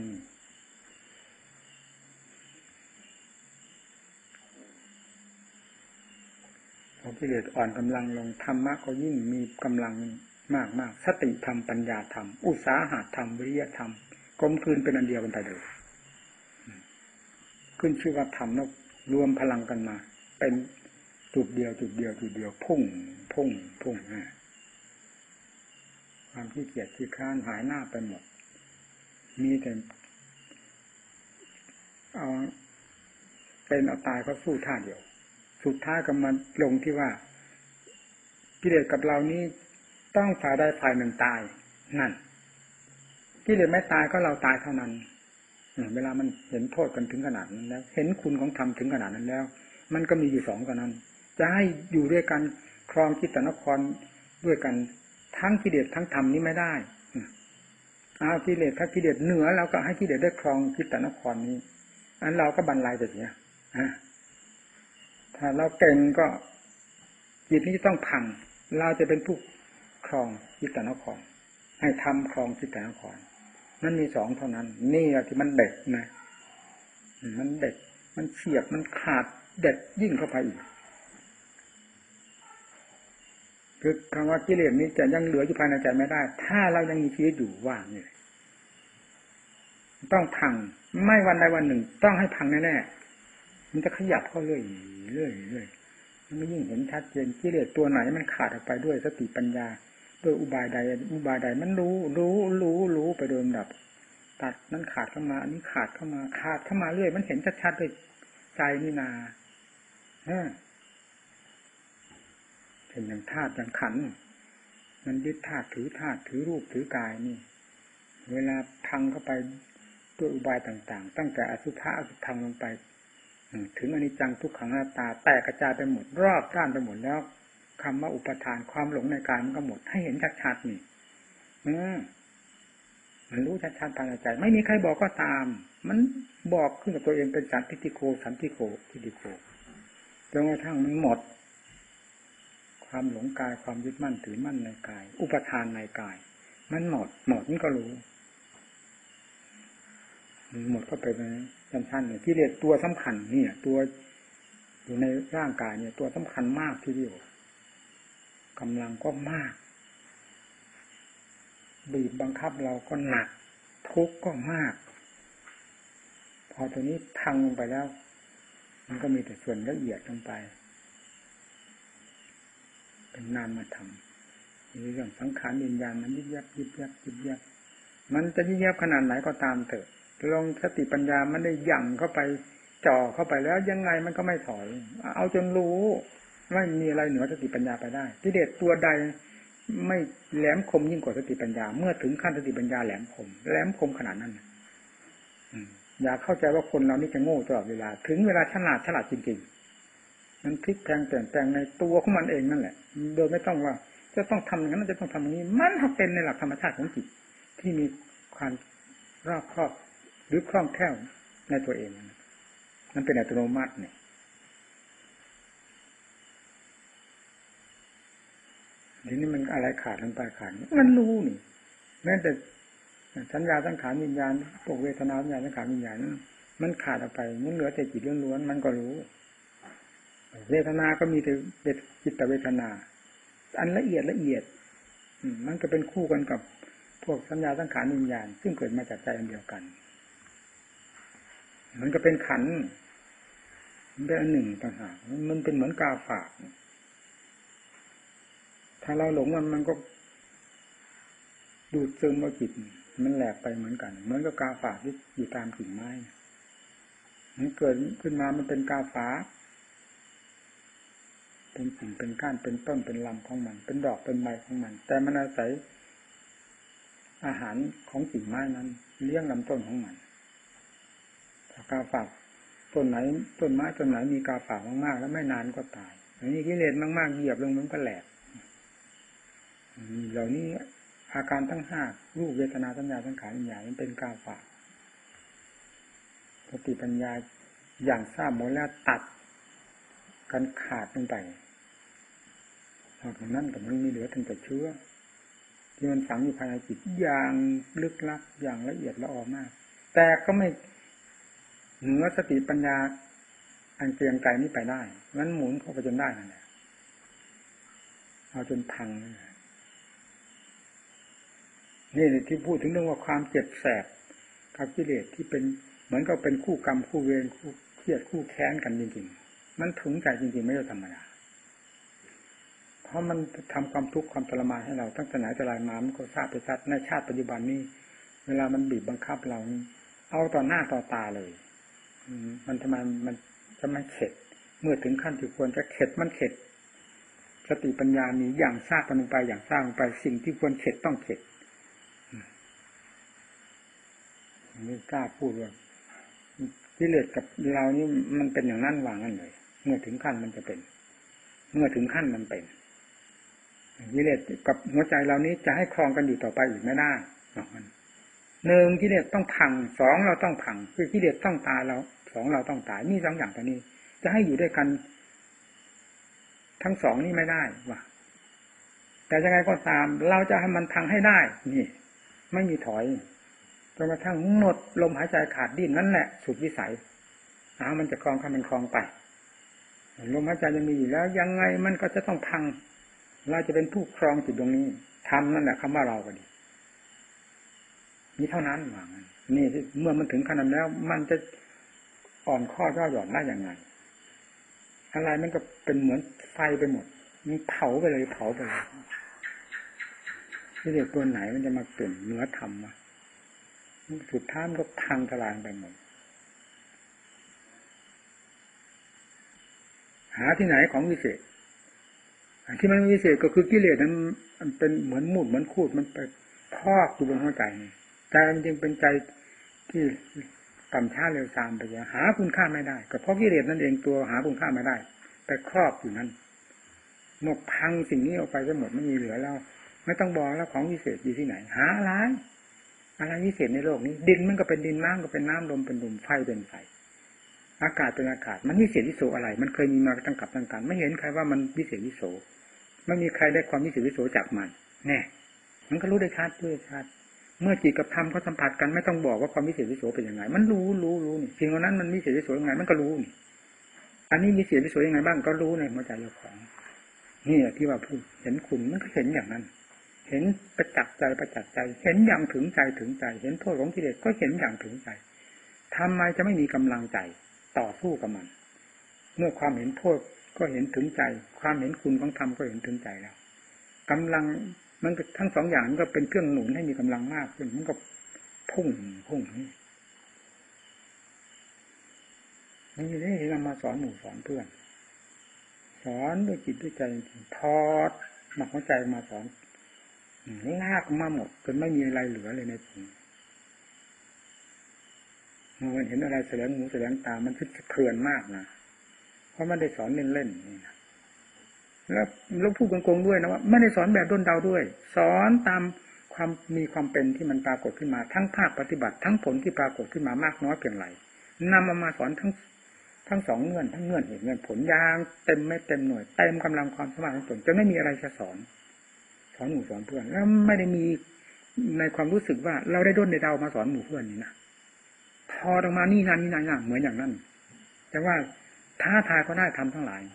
พอกิเลสอ่อนกำลังลงธรรมะก็ยิ่งมีกำลังมากๆสติธรรมปัญญาธรรมอุตสาหะธรรมวิริยะธรรมกลมกลืนเป็นอันเดียวกันไปเลยขึ้นชื่อว่าธรรมแล้วรวมพลังกันมาเป็นจุดเดียวพุ่งความขี้เกียจขี้คร้านหายหน้าไปหมดมีแต่เอาเป็นเอาตายก็สู้ท่าเดียวสุดท้ายก็มาลงที่ว่ากิเลสกับเรานี้ต้องฝ่ายใดฝ่ายหนึ่งตายนั่นกิเลสไม่ตายก็เราตายเท่านั้นเวลามันเห็นโทษกันถึงขนาดนั้นแล้วเห็นคุณของธรรมถึงขนาดนั้นแล้วมันก็มีอยู่สองกันนั้นจะให้อยู่ด้วยกันครองจิตตนครด้วยกันทั้งกิเลสทั้งธรรมนี้ไม่ได้เอากิเลสถ้ากิเลสเหนือเราก็ให้กิเลสได้ครองจิตตนครนี้อันเราก็บรรลัยไปเสียถ้าเราเก่งก็จิตนี้จะต้องพังเราจะเป็นผู้ครองจิตตนครให้ทำครองจิตตนครนั่นมีสองเท่านั้นนี่แหละที่มันเด็ดนะมันเด็ดมันเฉียบมันขาดเด็ดยิ่งเข้าไปอีกคือคำว่ากิเลสนี้จะยังเหลืออยู่ภายในใจไม่ได้ถ้าเรายังมีชีวิตอยู่ว่างนี่ต้องพังไม่วันใดวันหนึ่งต้องให้พังแน่ๆมันจะขยับเข้าเรื่อยมันไม่ยิ่งเห็นชัดเจนกิเลสตัวไหนมันขาดออกไปด้วยสติปัญญาด้วยอุบายใดมันรู้ไปโดยลำดับตัดนั้นขาดเข้ามาอันนี้ขาดเข้ามาเรื่อยมันเห็นชัดๆด้วยใจนี่นาเป็นอย่างธาตุอย่างขันธ์มันยึดธาตุถือรูปถือกายนี่เวลาพังเข้าไปด้วยอุบายต่างๆตั้งแต่อสุภะอสุภังลงไปถึงอนิจจังทุกขังอนัตตาแตกกระจายไปหมดรอบด้านไปหมดแล้วคำว่าอุปทานความหลงในกายมันก็หมดให้เห็นชัดๆนี่มันรู้ชัดๆภายในใจไม่มีใครบอกก็ตามมันบอกขึ้นกับตัวเองเป็นสันทิฏโกจนกระทั่งมันหมดความหลงกายความยึดมั่นถือมั่นในกายอุปทานในกายมันหมดมันก็รู้หมดก็ไปในชั้นๆเนี่ยกิเลสตัวสำคัญเนี่ยตัวอยู่ในร่างกายเนี่ยตัวสำคัญมากทีเดียวกำลังก็มากบีบบังคับเราก็หนักทุกข์ก็มากพอตัวนี้พังลงไปแล้วมันก็มีแต่ส่วนละเอียดลงไปเป็นนามธรรมมีเรื่องสังขารวิญญาณมันยิบยับมันจะยิบยับขนาดไหนก็ตามเถอะลงสติปัญญามันได้ยั่งเข้าไปจ่อเข้าไปแล้วยังไงมันก็ไม่ถอยเอาจนรู้ไม่มีอะไรเหนือสติปัญญาไปได้กิเลสตัวใดไม่แหลมคมยิ่งกว่าสติปัญญาเมื่อถึงขั้นสติปัญญาแหลมคมขนาดนั้นอย่าเข้าใจว่าคนเรานี่จะโง่ตลอดเวลาถึงเวลาฉลาดจริงๆมันพลิกแพลงเปลี่ยนแปลงในตัวของมันเองนั่นแหละโดยไม่ต้องว่าจะต้องทำอย่างนั้นจะต้องทำอย่างนี้มันเป็นในหลักธรรมชาติของจิตที่มีความรอบครอบหรือคล่องแคล่วในตัวเองมันเป็นอัตโนมัติเนี่ยทีนี้มันอะไรขาดลงไปขาดมันรู้นี่แม้แต่สัญญาสังขารวิญญาณพวกเวทนาสัญญาสังขารวิญญาณนั้นมันขาดออกไปมันเหลือแต่จิตล้วนๆมันก็รู้เวทนาก็มีแต่จิตเวทนาอันละเอียดมันก็เป็นคู่กันกับพวกสัญญาสังขารวิญญาณซึ่งเกิดมาจากใจอันเดียวกันมันก็เป็นขันธ์มันเป็นอันหนึ่งต่างหากมันเป็นเหมือนกาฝากถ้าเราหลงมันก็ดูดซึมเอาจิตมันแหลกไปเหมือนกันเหมือนกับกาฝากที่อยู่ตามกิ่งไม้มันเกิดขึ้นมามันเป็นกาฝากเป็นกิ่งเป็นก้านเป็นต้นเป็นลำของมันเป็นดอกเป็นใบของมันแต่มันอาศัยอาหารของกิ่งไม้นั้นเลี้ยงลำต้นของมันถ้ากาฝากต้นไหนต้นไม้ต้นไหนมีกาฝากมากๆแล้วไม่นานก็ตายอันนี้กิเลสมากๆเหยียบลงมันก็แหลกเหล่านี้อาการทั้งห้ารูปเวทนาสัญญาสังขารวิญญาณมันเป็นกาฝากสติปัญญาอย่างทราบหมดแล้วตัดกันขาดลงไปนอกจากนั้นก็มันมีเหลือตั้งแต่เชื้อที่มันฝังอยู่ภายในจิตอย่างลึกลับอย่างละเอียดละออมาก แต่ก็ไม่เหนือสติปัญญาอันเกรียงไกรนี้ไปได้มันหมุนเข้าไปจนได้นั่นแหละเอาจนพังนี่ที่พูดถึงเรื่องว่าความเจ็บแสบกับกิเลสที่เป็นเหมือนกับเป็นคู่กรรมคู่เวรคู่เครียดคู่แค้นกันจริงๆมันถึงใจจริงๆไม่ใช่ธรรมดาเพราะมันทำความทุกข์ความทรมานให้เราตั้งแต่ไหนแต่ไรมามันก็ทราบไปชัดในชาติปัจจุบันนี้เวลามันบีบบังคับเราเอาต่อหน้าต่อตาเลยมันทำไมมันจะไม่เข็ดเมื่อถึงขั้นที่ควรจะเข็ดมันเข็ดสติปัญญามีอย่างทราบลงไปอย่างทราบลงไปสิ่งที่ควรเข็ดต้องเข็ดไม่กล้าพูดว่ากิเลสกับเรานี่มันเป็นอย่างนั้นวางกันเลยเมื่อถึงขั้นมันจะเป็นเมื่อถึงขั้นมันเป็นกิเลสกับหัวใจเรานี้จะให้ครองกันอยู่ต่อไปอีกไม่ได้หนึ่งกิเลสต้องพังสองเราต้องพังคือกิเลสต้องตายเราสองเราต้องตายนี่สองอย่างตัวนี้จะให้อยู่ด้วยกันทั้งสองนี่ไม่ได้ว่ะแต่ยังไงก็ตามเราจะให้มันพังให้ได้นี่ไม่มีถอยจนกระทั่งหมดลมหายใจขาดดิ้นนั่นแหละสุดวิสัยมันจะครองมันครองไปลมหายใจยังมีอยู่แล้วยังไงมันก็จะต้องพังเราจะเป็นผู้ครองจิตตรงนี้ทำนั่นแหละคำว่าเราก็ดีมีเท่านั้นว่างั้นนี่เมื่อมันถึงขนาดแล้วมันจะอ่อนข้อย่อหย่อนได้ยังไงอะไรมันก็เป็นเหมือนไฟไปหมดมันเผาไปเลยเผาไปเลยที่เด็กตัวไหนมันจะมาเปลี่ยนเนื้อธรรมวะสุดท้ายมันก็พังทลายไปหมดหาที่ไหนของวิเศษที่มันวิเศษก็คือกิเลสนั้นมันเป็นเหมือนมูดเหมือนคูดมันไปพอกอยู่บนหัวใจใจมันจึงเป็นใจที่ต่ำช้าเร็วซามไปหาคุณค่าไม่ได้ก็เพราะกิเลสนั่นเองตัวหาคุณค่าไม่ได้ไปครอบอยู่นั้นเมื่อพังสิ่งนี้ออกไปทั้งหมดไม่มีเหลือแล้วไม่ต้องบอกแล้วของวิเศษอยู่ที่ไหนหาอะไรวิเศษในโลกนี้ดินมันก็เป็นดินน้ำก็เป็นน้ำลมเป็นลมไฟเป็นไฟอากาศเป็นอากาศมันวิเศษวิโสอะไรมันเคยมีมาตั้งกับตั้งกันไม่เห็นใครว่ามันวิเศษวิโสไม่มีใครได้ความวิเศษวิโสจากมันแน่มันก็รู้ได้ชัดด้วยชัดเมื่อจิตกับธรรมเขาสัมผัสกันไม่ต้องบอกว่าความวิเศษวิโสเป็นยังไงมันรู้นี่สิ่งนั้นมันวิเศษวิโสยังไงมันก็รู้นี่อันนี้วิเศษวิโสยังไงบ้างก็รู้ในหัวใจเจ้าของนี่ที่ว่าพูดเห็นคุณมันก็เห็นอย่างนั้นเห็นประจักษ์ใจเห็นอย่างถึงใจเห็นโทษของกิเลสก็เห็นอย่างถึงใจทำไมจะไม่มีกำลังใจต่อสู้กับมันเมื่อความเห็นโทษก็เห็นถึงใจความเห็นคุณของธรรมก็เห็นถึงใจแล้วกำลังมันทั้งสองอย่างก็เป็นเครื่องหนุนให้มีกำลังมากขึ้นมันก็พุ่งนี่ที่เรามาสอนหมู่สอนเพื่อนสอนด้วยจิตด้วยใจทอดมาหัวใจมาสอนลากมาหมดจนไม่มีอะไรเหลือเลยในผมมันเห็นอะไรแสดงหูแสดงตามันคือเถื่อนมากนะเพราะมันได้สอนเล่นๆนี่นะแล้วพูดโกงๆด้วยนะว่าไม่ได้สอนแบบด้นเดาด้วยสอนตามความมีความเป็นที่มันปรากฏขึ้นมาทั้งภาคปฏิบัติทั้งผลที่ปรากฏขึ้นมามากน้อยเพียงไรนำมาสอนทั้งสองเงื่อนทั้งเงื่อนเหตุเงื่อนผลยางเต็มไม่เต็มหน่วยเต็มกำลังความสามารถของตนจะไม่มีอะไรจะสอนหมู่สอนเพื่อนแล้วไม่ได้มีในความรู้สึกว่าเราได้ด้นได้เดามาสอนหมู่เพื่อนนี่นะพอออกมานี่นั่นเหมือนอย่างนั้นแต่ว่าท้าทายก็ได้ทำทั้งหลาย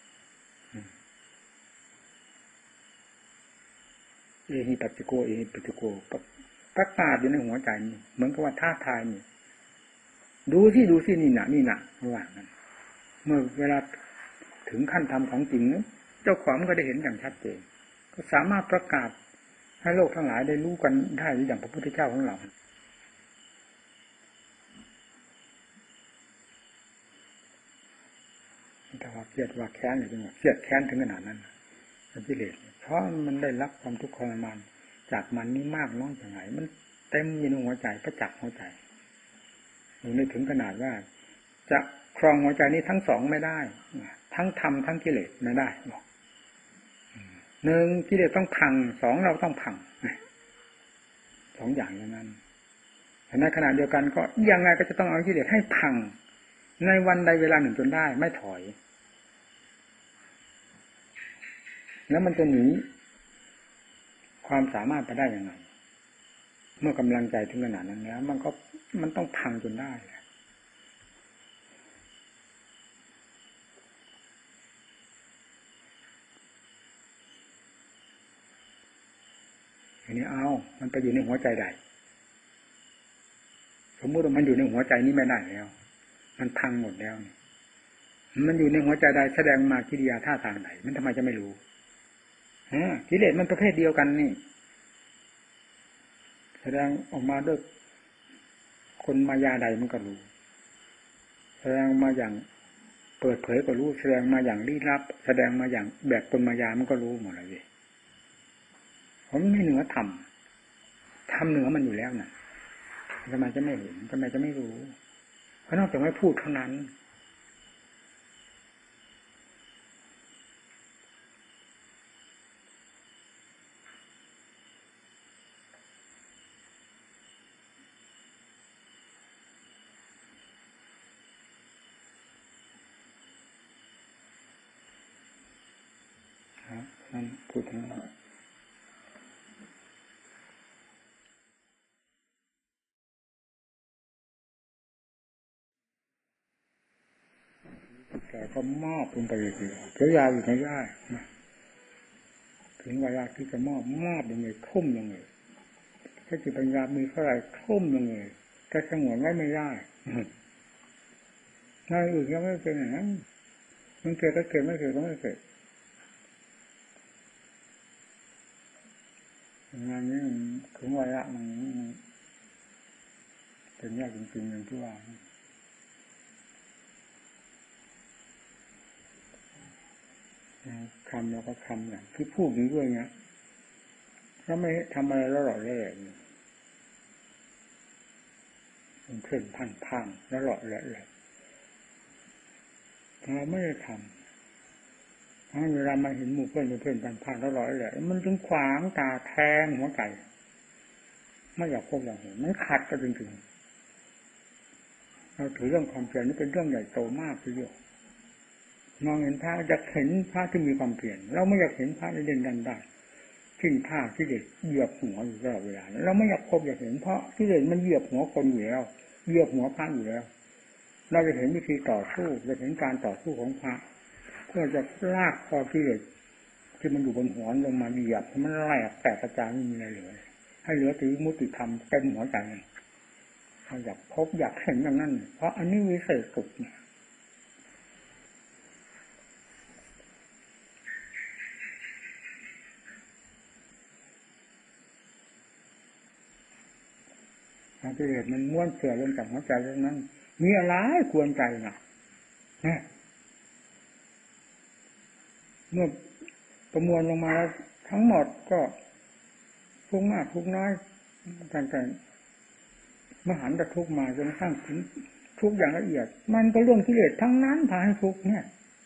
เอหิปัสสิโกประกาศอยู่ในหัวใจนี่เหมือนกับว่าท้าทายนี่ดูสินี่นะว่างั้นเมื่อเวลาถึงขั้นทำของจริงเจ้าของก็ได้เห็นอย่างชัดเจนก็สามารถประกาศให้โลกทั้งหลายได้รู้กันได้อย่างพระพุทธเจ้าของเราแต่ว่าเกลียดว่าแค้นหรือจังหวะเกลียดแค้นถึงขนาดนั้นเป็นกิเลสเพราะมันได้รับความทุกข์ทรมานจากมันนี่มากน้อยอย่างไรมันเต็มอยู่ในหัวใจประจักษ์หัวใจมันได้ถึงขนาดว่าจะครองหัวใจนี้ทั้งสองไม่ได้ทั้งธรรมทั้งกิเลสไม่ได้บอกหนึ่งกิเลสต้องพังสองเราต้องพังสองอย่างอย่างนั้นในขณะเดียวกันก็ยังไงก็จะต้องเอากิเลสให้พังในวันใดเวลาหนึ่งจนได้ไม่ถอยแล้วมันจะหนีความสามารถไปได้ยังไงเมื่อกำลังใจถึงขนาดนั้นแล้วมันต้องพังจนได้อันนี้มันไปอยู่ในหัวใจใดสมมติว่ามันอยู่ในหัวใจนี้ไม่ได้แล้วมันพังหมดแล้วมันอยู่ในหัวใจใดแสดงมากิริยาท่าทางไหนมันทำไมจะไม่รู้กิเลสมันประเภทเดียวกันนี่แสดงออกมาด้วยคนมายาใดมันก็รู้แสดงมาอย่างเปิดเผยก็รู้แสดงมาอย่างลี้ลับแสดงมาอย่างแบบคนมายามันก็รู้หมดเลยผมไม่เหนือธรรมเหนือมันอยู่แล้วนะทำไมจะไม่เห็นทำไมจะไม่รู้เพราะนอกจากไม่พูดเท่านั้นนั่นพูดถึงแต่ก็มอบลงไปเลยเสียยาวอยู่ไม่ได้นะถึงเวลาที่จะมอบยังไงทุ่มยังไงถ้าจิตปัญญามีเท่าไหร่ทุ่มยังไงจะสงวนไว้ไม่ได้นายอื่นก็ไม่เป็นอย่างนั้นมันเกิดก็เกิดไม่เกิดก็ไม่เกิดงานนี้ถึงเวลามันเป็นยากจริงๆอย่างที่ว่าคำแล้วก็คำอย่างที่พูดนี้ด้วยเงี้ยถ้าไม่ทำอะไรแล้วหล่อเล่มันเคลื่อนพังแล้วหล่อเละเลยเราไม่ได้ทำเวลามาเห็นหมู่เพื่อนพังแล้วหล่อเละมันจึงขวางตาแทงหัวใจไม่อยากพบอยากเห็นมันขัดกันจริงๆเราถือเรื่องความเพียรนี่เป็นเรื่องใหญ่โตมากทีเดียวมองเห็นพระอยากเห็นพระที่มีความเพียรเราไม่อยากเห็นพระเด่นดันได้ทิ้งผ้าที่เด็กเหยียบหัวอยู่ตลอดเวลาเราไม่อยากพบอยากเห็นเพราะที่เด็กมันเหยียบหัวคนอยู่แล้วเหยียบหัวพระอยู่แล้วเราจะเห็นวิธีต่อสู้จะเห็นการต่อสู้ของพระเพื่อจะลากคอที่เด็กที่มันอยู่บนหัวลงมาเหยียบมันแหลกแตกกระจายไม่มีอะไรเหลือให้เหลือแต่มุติธรรมเต็มหัวใจเราอยากพบอยากเห็นอย่างนั้นเพราะอันนี้วิเศษสุดกิเลสมันม้วนเสื่อลงจากหัวใจตรงนั้นมีอะไรควรใจนะเมื่อประมวลลงมาแล้วทั้งหมดก็ทุกมากทุกน้อยต่างๆมหันตทุกมาจนกระทั่งถึงทุกอย่างละเอียดมันก็เรื่องกิเลสทั้งนั้นพาให้ทุกเนี่ย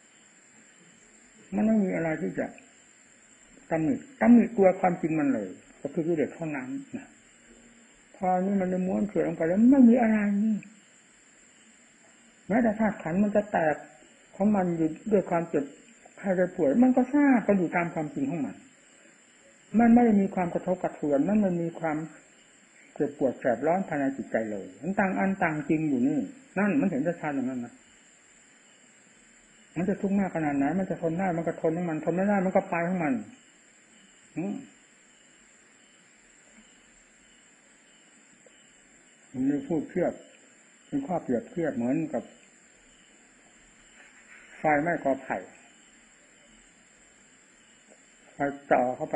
มันไม่มีอะไรที่จะตำหนิตัวความจริงมันเลยก็คือกิเลสเท่านั้นนะพอนี่มันเลยม้วนเสื่อลงไปแล้วไม่มีอะไรนี่แม้แต่ธาตุขันธ์มันจะแตกของมันอยู่ด้วยความเจ็บไข้ได้ป่วยมันก็ทราบกันอยู่ตามความจริงของมันไม่ได้มีความกระทบกระเทือนมันมีความเจ็บปวดแสบร้อนภายในจิตใจเลยมันต่างอันต่างจริงอยู่นี่นั่นมันเห็นชัดๆอย่างนั้นนะมันจะทุกข์มากขนาดไหนมันจะทนได้มันก็ทนของมันทนไม่ได้มันก็ไปของมันมันเลยพูดเทียบเป็นข้อเปรียบเทียบเหมือนกับไฟไหม้กอไผ่ไฟจ่อเข้าไป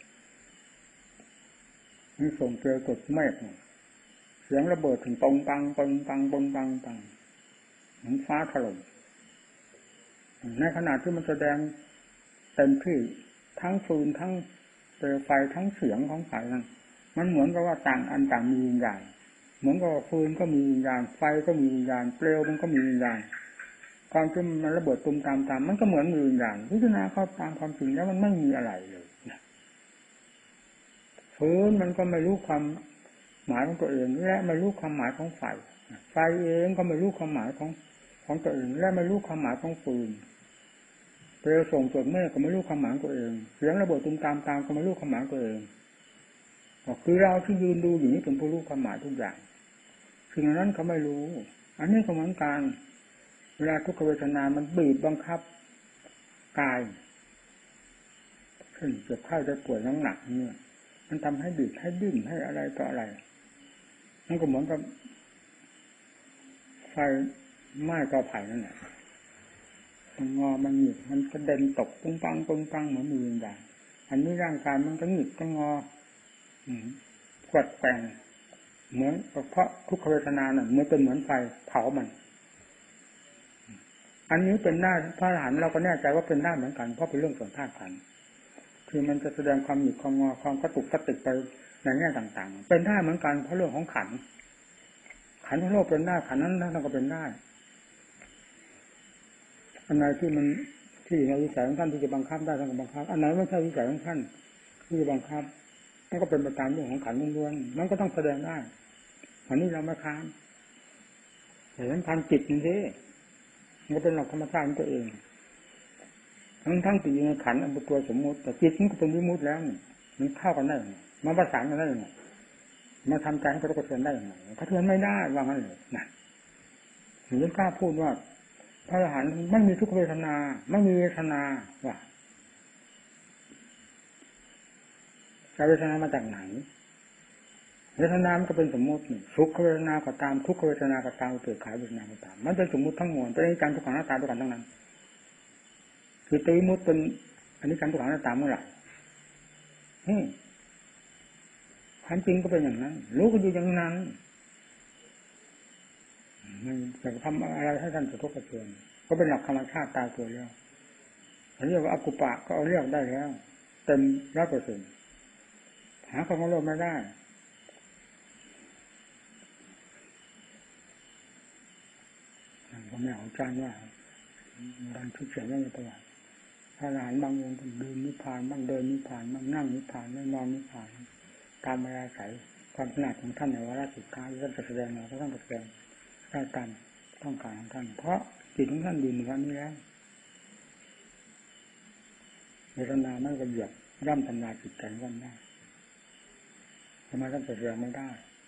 มีส่งเกลียวตดเมฆเสียงระเบิดถึงปงปังปงปังปงปังปังเหมือนฟ้าถล่มในขณะที่มันแสดงเต็มที่ทั้งฟืนทั้งเปลวไฟทั้งเสียงของไฟนั้นมันเหมือนกับว่าต่างอันต่างมีวิญญาณเหมือนกับฟืนก็มีวิญญาณไฟก็มีวิญญาณเปลวมันก็มีวิญญาณความที่มันระเบิดตุ่มตามมันก็เหมือนมีวิญญาณพิจารณาเข้าตามความจริงแล้วมันไม่มีอะไรเลยฟืนมันก็ไม่รู้ความหมายของตัวเองและไม่รู้ความหมายของไฟเองก็ไม่รู้ความหมายของตัวเองและไม่รู้ความหมายของฟืนเปลวส่งจดเมฆก็ไม่รู้ความหมายตัวเองเสียงระเบิดตุ้มตามก็ไม่รู้ความหมายตัวเองคือเราที่ยืนดูอยู่นี้เป็นผู้รู้ความหมายทุกอย่างสิ่งนั้นเขาไม่รู้อันนี้ก็เหมือนกันเวลาทุกขเวทนามันบีบบังคับกายขึ้นเจ็บไข้ได้ป่วยหนักเนี่ยมันทำให้บีบให้ดิ้นให้อะไรต่ออะไรมันก็เหมือนกับไฟไหม้กอไผ่นั่นแหละมันงอมันหงิกมันกระเด็นตกปุ้งปังเหมือนมืออย่างอันนี้ร่างกายมันก็หงิกก็งอกวัดแกว่งเหมือนเพราะทุกขเวทนาเนี่ยมันเป็นเหมือนไฟเผามันอันนี้เป็นหน้าพระอรหันต์เราก็แน่ใจว่าเป็นหน้าเหมือนกันเพราะเป็นเรื่องส่วนธาตุขันธ์คือมันจะแสดงความหงิกความงอความกระตุกกระติกไปในแง่ต่างๆเป็นได้เหมือนกันเพราะเรื่องของขันธ์ของโลกเป็นได้ขันธ์นั้นก็เป็นได้อันไหนที่มันที่ในวิสัยของท่านที่จะบังคับได้ท่านก็บังคับอันไหนไม่ใช่วิสัยของท่านที่จะบังคับมันก็เป็นไปตามเรื่องของขันธ์ล้วนๆมันก็ต้องแสดงได้อันนี้เราไม่ค้านแต่สำคัญจิตนี่สิมันก็เป็นหลักธรรมชาติของตัวเองทั้งติดอยู่ในขันธ์เป็นตัวสมมติแต่จิตมันก็เป็นวิมุตติแล้วมันเข้ากันได้มันประสานกันได้ยังไงมาทำใจให้กระตุ้นได้ยังไงกระตุ้นไม่ได้ว่างั้นเลยนะถึงจะกล้าพูดว่าพระอรหันต์ไม่มีทุกขเวทนาไม่มีเวทนาว่าเวทนามาจากไหนเวทนามันก็เป็นสมมติสุขเวทนาก็ตามทุกขเวทนาก็ตามเกิดขายเวทนาก็ตามมันเป็นสมมติทั้งมวลเป็นอนิจจังทุกขังอนัตตาด้วยกันทั้งนั้นคือตีมุตเป็นอนิจจังทุกขังอนัตตาเมื่อไหร่ความจริงก็เป็นอย่างนั้นรู้ก็อยู่อย่างนั้นมันจะทำอะไรให้ท่านสะทกสะเทือนก็เป็นหลักธรรมชาติตายตัวแล้วอันนี้ว่าอกุปะก็เอาเรียกได้แล้วเต็ม100%หาความโลภไม่ได้ผมไม่เอาจานว่าดันทุกเสียงไม่ประวัติพระอรหันต์บางองค์เดินนิพพานบ้างเดินนิพพานบ้างนั่งนิพพานบ้างนอนนิพพานตามอาศัยความถนัดของท่านในวาระสุดท้ายท่านจะแสดงเราก็ต้องแสดงได้ตามต้องการของท่านเพราะจิตของท่านอยู่ในวันนี้แล้วเวทนาไม่กระเหยียบย่ำทำลายจิตใจวันได้ทำไมท่านแสดงไม่ได้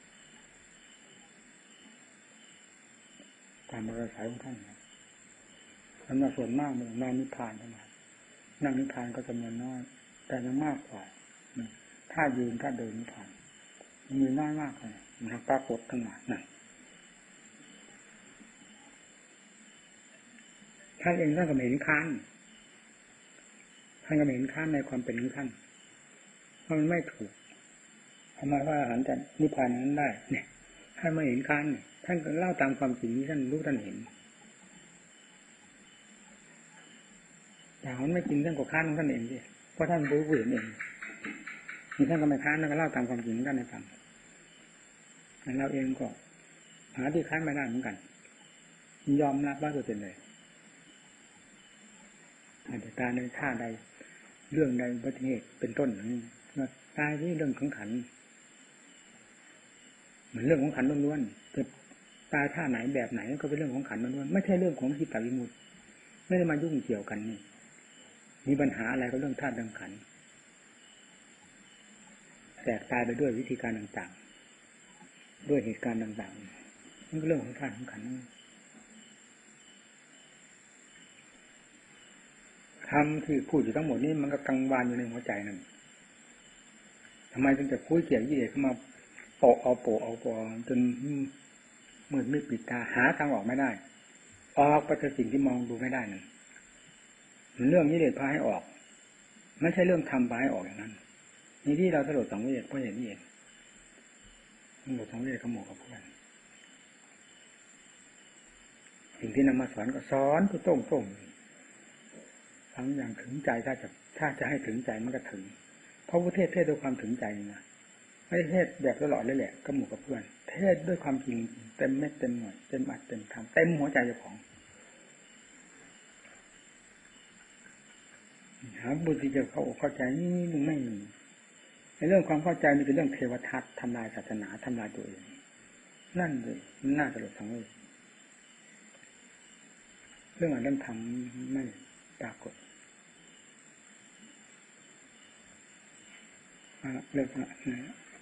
ตามอาศัยของท่านสำหรับส่วนมากมันนอนนิพพานเท่านั้นนั่งนิพพานก็จำนวนน้อยแต่ยังมากกว่าถ้ายืนถ้าเดินนิพพานมีน้อยมากเลยมันปรากฏขึ้นมานั่นท่านเองท่านก็ไม่เห็นค้านท่านก็ไม่เห็นค้านในความเป็นของท่านเพราะมันไม่ถูกทำไมว่าอาหารจะนิพพานนั้นได้เนี่ยท่านไม่เห็นค้านท่านก็เล่าตามความจริงที่ท่านรู้ท่านเห็นแต่มันไม่จริงท่านก็ค้านของท่านเองดิเพราะท่านรู้เห็นเองนี่ท่านก็ไม่ค้านท่านก็เล่าตามความจริงของท่านให้ฟังเราเองก็หาที่ค้านไม่ได้เหมือนกันยอมรับว่าตัวเป็นเลยอาจจะตายในท่าใดเรื่องใดอุบัติเหตุเป็นต้นอย่างนี้ตายที่เรื่องของขันเหมือนเรื่องของขันล้วนๆจะตายท่าไหนแบบไหนก็เป็นเรื่องของขันล้วนๆไม่ใช่เรื่องของจิตตวิมุตติไม่ได้มายุ่งเกี่ยวกันนี่มีปัญหาอะไรก็เรื่องธาตุเรื่องขันแตกตายไปด้วยวิธีการต่างๆด้วยเหตุการณ์ต่างๆนั่นก็เรื่องของธาตุของขันคำที่พูดอยู่ทั้งหมดนี้มันก็กังวานอยู่ในหัวใจนั่นทำไมถึงจะคุยเกี่ยวยี่เอกเข้ามาโปะเอาจนมืดมิดปิดตาหาทางออกไม่ได้ออกไปจากสิ่งที่มองดูไม่ได้นั่นเรื่องนี้เด็ดพาให้ออกไม่ใช่เรื่องทำพาให้ออกอย่างนั้นนี่ที่เราสลดสังเวชเพราะเห็นนี่เองสลดสังเวชขโมยกับเพื่อนสิ่งที่นำมาสอนก็สอนก็ต้มทั้งอย่างถึงใจถ้าจะให้ถึงใจมันก็ถึงเพราะว่าเทศด้วยความถึงใจนะไม่ได้เทศแบบตลอดเลยแหละก็หมู่กับเพื่อนเทศด้วยความจริงเต็มเม็ดเต็มหน่วยเต็มอัดเต็มทำเต็มหัวใจเจ้าของหาบุตรที่จะเข้าใจนี่มันไม่มีในเรื่องความเข้าใจนี่เป็นเรื่องเทวทัศน์ทำลายศาสนาทำลายตัวเองนั่นเลยน่าจะหลดสังเวชเรื่องอะไรเรื่องธรรมไม่ปรากฏเรื่อง